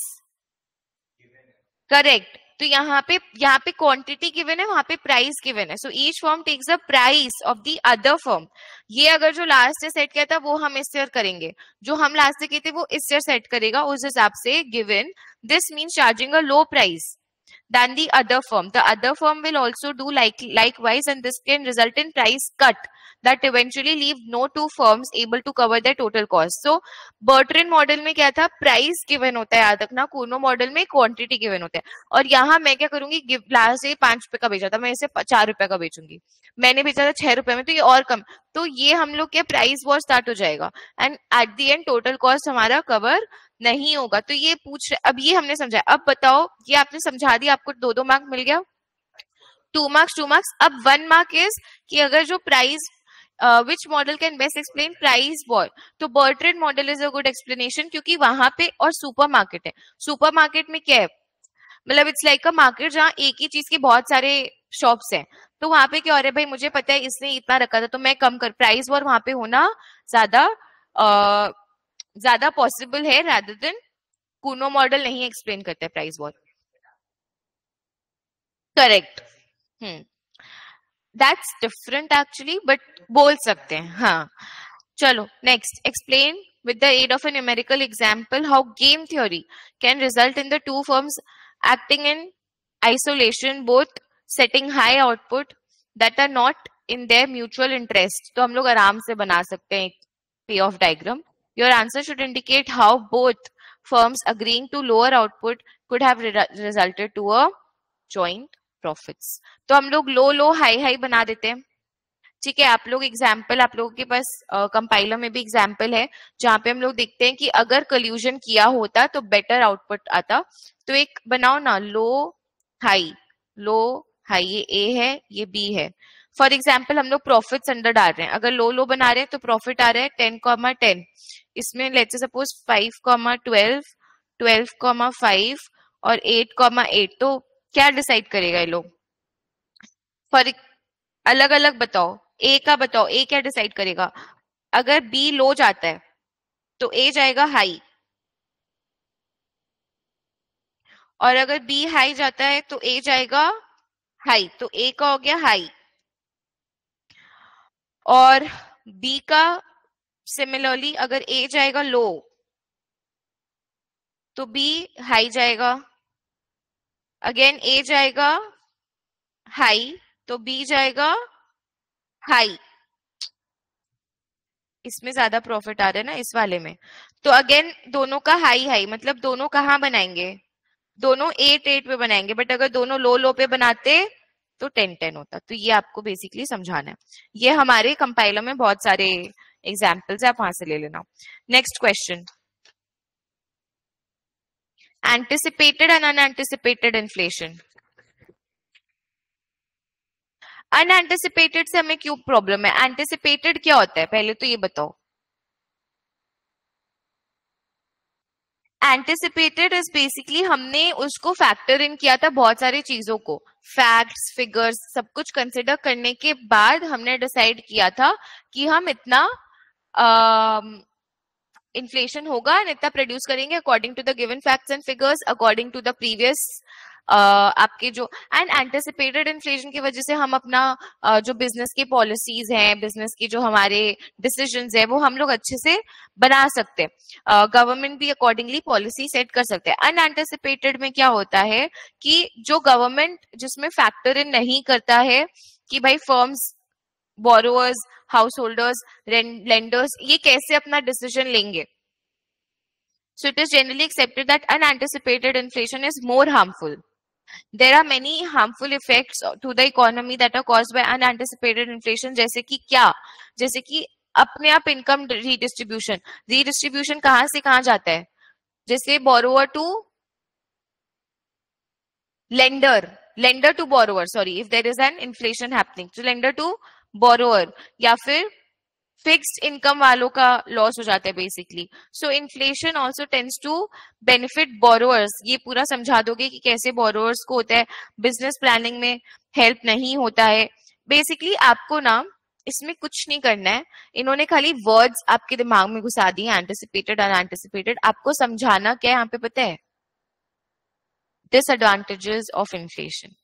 करेक्ट। तो यहाँ पे यहाँ पे क्वांटिटी गिवन है, वहां पे प्राइस गिवन है। So each firm takes the price of the other firm. ये अगर जो लास्ट ईयर सेट किया था वो हम इस ईयर करेंगे, जो हम लास्ट ईयर किए थे वो इस ईयर सेट करेगा, उस हिसाब से given. This means charging a low price than the other firm. The other firm will also do like likewise, and this can result in price cut that eventually leave no two firms able to cover their total cost. So Bertrand model में क्या था, प्राइस गिवन होता है, याद रखना। कूनो मॉडल में क्वांटिटी गिवन होता है। और यहाँ मैं क्या करूंगी, लास्ट से पांच रुपए का बेचा था, मैं इसे चार रुपए का बेचूंगी, मैंने बेचा था छह रुपए में, तो ये और कम, तो ये हम लोग क्या प्राइस वॉर स्टार्ट हो जाएगा, and at the end total cost हमारा कवर नहीं होगा। तो ये पूछ रहे, अब ये हमने समझा। अब बताओ, ये आपने समझा दिया, आपको दो दो मार्क मिल गया, टू मार्क्स टू मार्क्स। अब वन मार्क इज कि अगर जो price which model can best explain price war, तो Bertrand model is a good explanation, क्योंकि वहां पे और सुपर मार्केट है। सुपर मार्केट में क्या है, मतलब इट्स लाइक अ मार्केट जहाँ एक ही चीज के बहुत सारे शॉप्स हैं। तो वहां पे क्या हो रहा है, भाई मुझे पता है इसने इतना रखा था तो मैं कम कर, प्राइस वॉर वहां पे होना ज्यादा ज्यादा पॉसिबल है, रादर देन कूनो मॉडल नहीं एक्सप्लेन करता है price war. Correct, hmm, that's different actually, but बोल सकते हैं। हाँ, चलो next, explain with the aid of a numerical example how game theory can result in the two firms acting in isolation, both setting high output that are not in their mutual interest. तो हम लोग आराम से बना सकते हैं payoff diagram. Your answer should indicate how both firms agreeing to lower output could have re- resulted to a joint profits. तो हम लोग लो लो हाई हाई बना देते हैं, ठीक है। आप लोग एग्जाम्पल, आप लोगों के पास कंपाइलर uh, में भी एग्जाम्पल है जहां पे हम लोग देखते हैं कि अगर कल्यूजन किया होता तो बेटर आउटपुट आता। तो एक बनाओ ना, लो हाई लो हाई, ये ए है ये बी है। फॉर एग्जाम्पल हम लोग प्रॉफिट्स अंडर डाल रहे हैं, अगर लो लो बना रहे हैं तो प्रॉफिट आ रहा है टेन कॉमा टेन, इसमें let's say suppose five comma twelve, twelve comma five और एट कॉमा एट। तो क्या डिसाइड करेगा ये लोग, फॉर अलग अलग बताओ। ए का बताओ, ए क्या डिसाइड करेगा, अगर बी लो जाता है तो ए जाएगा हाई, और अगर बी हाई जाता है तो ए जाएगा हाई, तो ए का हो गया हाई। और बी का सिमिलरली, अगर ए जाएगा लो तो बी हाई जाएगा, अगेन ए जाएगा हाई तो बी जाएगा हाई। इसमें ज्यादा प्रॉफिट आ रहा है ना इस वाले में, तो अगेन दोनों का हाई हाई, मतलब दोनों कहाँ बनाएंगे, दोनों एट एट पे बनाएंगे, बट अगर दोनों लो लो पे बनाते तो टेन टेन होता। तो ये आपको बेसिकली समझाना है, ये हमारे कंपाइलर में बहुत सारे एग्जाम्पल्स है, आप वहां से ले लेना। Next question, anticipated and unanticipated inflation. Unanticipated से हमें क्यों प्रॉब्लम है, एंटिसिपेटेड क्या होता है पहले तो ये बताओ। एंटिसिपेटेड इज बेसिकली हमने उसको फैक्टर इन किया था, बहुत सारी चीजों को, फैक्ट्स फिगर्स सब कुछ कंसिडर करने के बाद हमने डिसाइड किया था कि हम इतना इन्फ्लेशन होगा एंड इतना प्रोड्यूस करेंगे according to the given facts and figures, according to the previous Uh, आपके जो एंड एंटिसिपेटेड इन्फ्लेशन की वजह से हम अपना uh, जो बिजनेस की पॉलिसीज हैं, बिजनेस की जो हमारे डिसीजंस है वो हम लोग अच्छे से बना सकते हैं, गवर्नमेंट uh, भी अकॉर्डिंगली पॉलिसी सेट कर सकते हैं। अनएंटिसिपेटेड में क्या होता है कि जो गवर्नमेंट जिसमें फैक्टर इन नहीं करता है कि भाई firms, borrowers, householders, lenders ये कैसे अपना डिसीजन लेंगे। So it is generally accepted that unanticipated inflation is more harmful. There are many harmful effects to the economy that are caused by unanticipated inflation. जैसे कि क्या, जैसे कि अपने आप इनकम रीडिस्ट्रीब्यूशन, रीडिस्ट्रीब्यूशन कहां से कहां जाता है, जैसे borrower to lender, lender to borrower, sorry, if there is an inflation happening तो लेंडर टू बोरोअर, या फिर फिक्स्ड इनकम वालों का लॉस हो जाता है basically. So inflation also tends to benefit borrowers. ये पूरा समझा दोगे कि कैसे बोरोअर्स को होता है, बिजनेस प्लानिंग में हेल्प नहीं होता है। बेसिकली आपको ना इसमें कुछ नहीं करना है, इन्होंने खाली वर्ड्स आपके दिमाग में घुसा दिए, एंटिसिपेटेड अनएंटिसिपेटेड। आपको समझाना क्या है यहाँ पे पता है? डिसएडवांटेजेस ऑफ इन्फ्लेशन,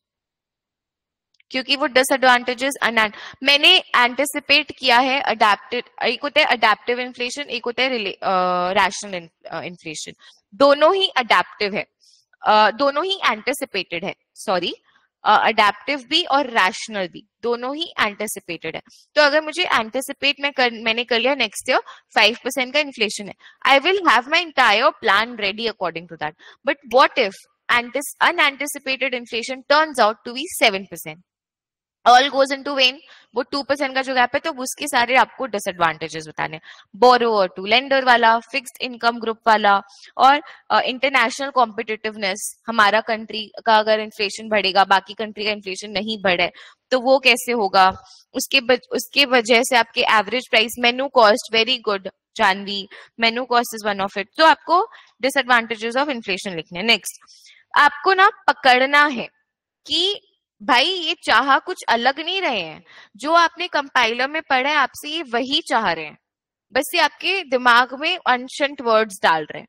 क्योंकि वो डिसएडवांटेजेस अन मैंने एंटिसिपेट किया है। अडेप्टेड, एक होता है अडेप्टिव इन्फ्लेशन, एक होता है रैशनल इन्फ्लेशन। दोनों ही अडेप्टिव है, uh, दोनों ही एंटिसिपेटेड है, सॉरी अडेप्टिव भी और रैशनल भी, दोनों ही एंटिसिपेटेड है। तो अगर मुझे एंटिसिपेट में कर, मैंने कर लिया नेक्स्ट ईयर फाइव परसेंट का इन्फ्लेशन है, I will have my entire plan ready according to that. But what if unanticipated inflation turns out to be seven percent, all goes into vain. वो टू परसेंट का जो गैप है, तो उसके सारे आपको डिसएडवांटेजेस बताने, बोरोअर टू लेंडर वाला, फिक्स्ड इनकम ग्रुप वाला, और इंटरनेशनल uh, कॉम्पिटिटिवनेस। हमारा कंट्री का अगर इन्फ्लेशन बढ़ेगा, बाकी कंट्री का इन्फ्लेशन नहीं बढ़े, तो वो कैसे होगा? उसके बज, उसके वजह से आपके average price, menu cost, very good Janvi, menu cost is one of it. तो आपको डिसएडवांटेजेस ऑफ इन्फ्लेशन लिखने। नेक्स्ट, आपको ना पकड़ना है कि भाई ये चाह कुछ अलग नहीं रहे हैं, जो आपने कंपाइलर में पढ़ा है आपसे ये वही चाह रहे हैं, बस ये आपके दिमाग में अनशंट वर्ड्स डाल रहे हैं।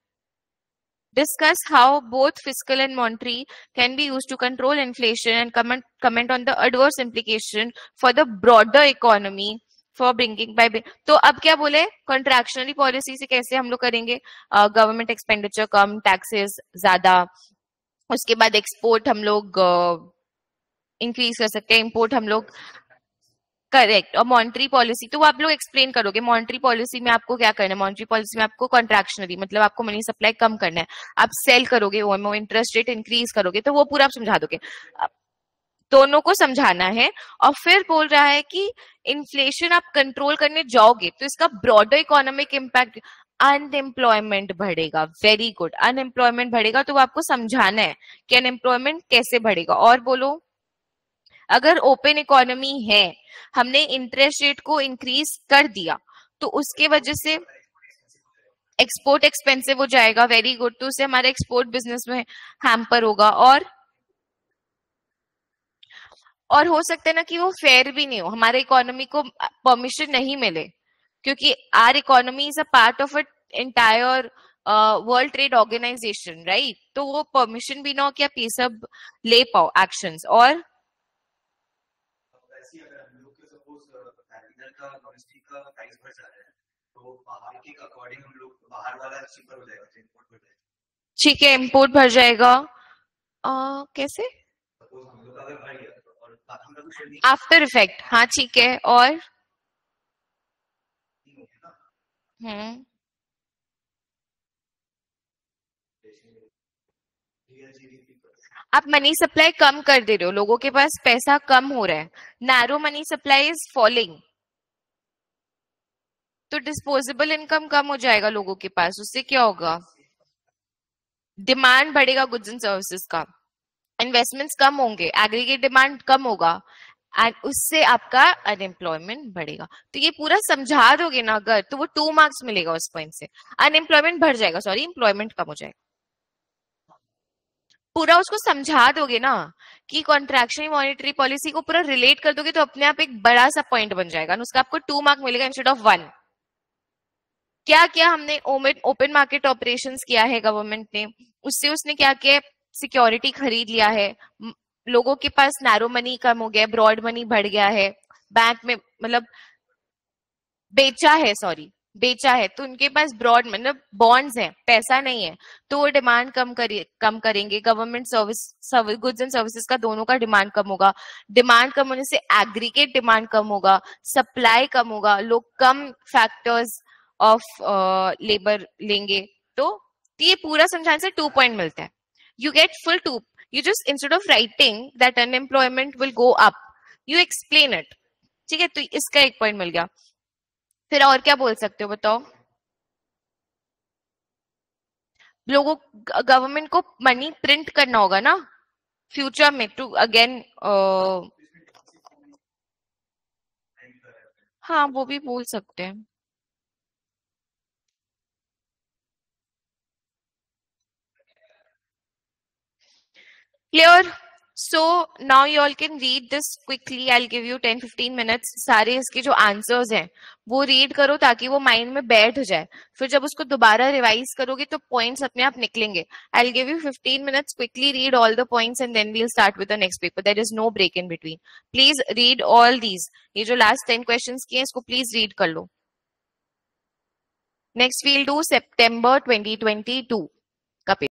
Discuss how both fiscal and monetary can be used to control inflation and comment comment on the adverse implication for the broader economy for bringing by। तो अब क्या बोले, कॉन्ट्रैक्शनरी पॉलिसी से कैसे हम लोग करेंगे? गवर्नमेंट एक्सपेंडिचर कम, टैक्सेस ज्यादा, उसके बाद एक्सपोर्ट हम लोग इंक्रीज कर सकते हैं, इंपोर्ट हम लोग, करेक्ट। और मॉनेटरी पॉलिसी तो वो आप लोग एक्सप्लेन करोगे। मॉनेटरी पॉलिसी में आपको क्या करना है? मॉनेटरी पॉलिसी में आपको कॉन्ट्रैक्शनरी, मतलब आपको मनी सप्लाई कम करना है, आप सेल करोगे, ओएमओ इंटरेस्ट रेट इंक्रीज करोगे, तो वो पूरा आप समझा दोगे। दोनों को समझाना है। और फिर बोल रहा है कि इन्फ्लेशन आप कंट्रोल करने जाओगे तो इसका ब्रॉडर इकोनॉमिक इम्पैक्ट, अनएम्प्लॉयमेंट बढ़ेगा। वेरी गुड, अनएम्प्लॉयमेंट बढ़ेगा, तो वो आपको समझाना है कि अनएम्प्लॉयमेंट कैसे बढ़ेगा। और बोलो, अगर ओपन इकोनॉमी है, हमने इंटरेस्ट रेट को इंक्रीज कर दिया, तो उसके वजह से एक्सपोर्ट एक्सपेंसिव हो जाएगा। वेरी गुड, तो उससे हमारे एक्सपोर्ट बिजनेस में हैम्पर होगा। और और हो सकता है ना कि वो फेयर भी नहीं हो, हमारे इकोनॉमी को परमिशन नहीं मिले, क्योंकि our economy is a part of a entire world trade organisation, right? तो वो परमिशन भी ना हो कि आप ये सब ले पाओ एक्शंस। और ठीक है, इंपोर्ट भर जाएगा। आ, कैसे? आफ्टर इफेक्ट, हाँ ठीक है। और हम्म आप मनी सप्लाई कम कर दे रहे हो, लोगों के पास पैसा कम हो रहा है, narrow money supply is falling, तो डिस्पोजेबल इनकम कम हो जाएगा लोगों के पास। उससे क्या होगा? डिमांड बढ़ेगा गुड्स एंड सर्विसेज का, इन्वेस्टमेंट्स कम होंगे, एग्रीगेट डिमांड कम होगा, एंड उससे आपका अनएम्प्लॉयमेंट बढ़ेगा। तो ये पूरा समझा दोगे ना अगर, तो वो टू मार्क्स मिलेगा उस पॉइंट से। अनएम्प्लॉयमेंट बढ़ जाएगा, सॉरी एम्प्लॉयमेंट कम हो जाएगा, पूरा उसको समझा दोगे ना कि कॉन्ट्रैक्शनरी मॉनेटरी पॉलिसी को पूरा रिलेट कर दोगे, तो अपने आप एक बड़ा सा पॉइंट बन जाएगा, उसका आपको टू मार्क मिलेगा इंस्टेड ऑफ वन। क्या क्या हमने ओपन मार्केट ऑपरेशंस किया है गवर्नमेंट ने, उससे उसने क्या किया? सिक्योरिटी खरीद लिया है, लोगों के पास नैरो मनी कम हो गया, ब्रॉड मनी बढ़ गया है, बैंक में मतलब बेचा है, सॉरी बेचा है, तो उनके पास ब्रॉड मतलब बॉन्ड्स हैं, पैसा नहीं है, तो वो डिमांड कम करिए कम करेंगे। Government service goods and services का दोनों का डिमांड कम होगा, डिमांड कम होने से एग्रीगेट डिमांड कम होगा, सप्लाई कम होगा, लोग कम फैक्टर्स ऑफ लेबर लेंगे। तो ये पूरा समझाने से टू पॉइंट मिलता है, you get full two. You just instead of writing that unemployment will go up, you explain it. ठीक है, तो इसका एक पॉइंट मिल गया। फिर और क्या बोल सकते हो बताओ? लोगों, गवर्नमेंट को मनी प्रिंट करना होगा ना फ्यूचर में टू अगेन, हाँ वो भी बोल सकते हैं। Clear? So now you all can read this quickly. I'll give you ten fifteen minutes. सारे इसके जो आंसर्स हैं वो रीड करो ताकि वो माइंड में बैठ जाए. फिर जब उसको दोबारा रिवाइज करोगे तो पॉइंट्स अपने आप निकलेंगे. I'll give you fifteen minutes. Quickly read all the points and then we'll start with the next paper. There is no break in between. Please read all these. ये जो last ten questions किए हैं इसको please read कर लो. Next we'll do September twenty twenty-two का पेपर.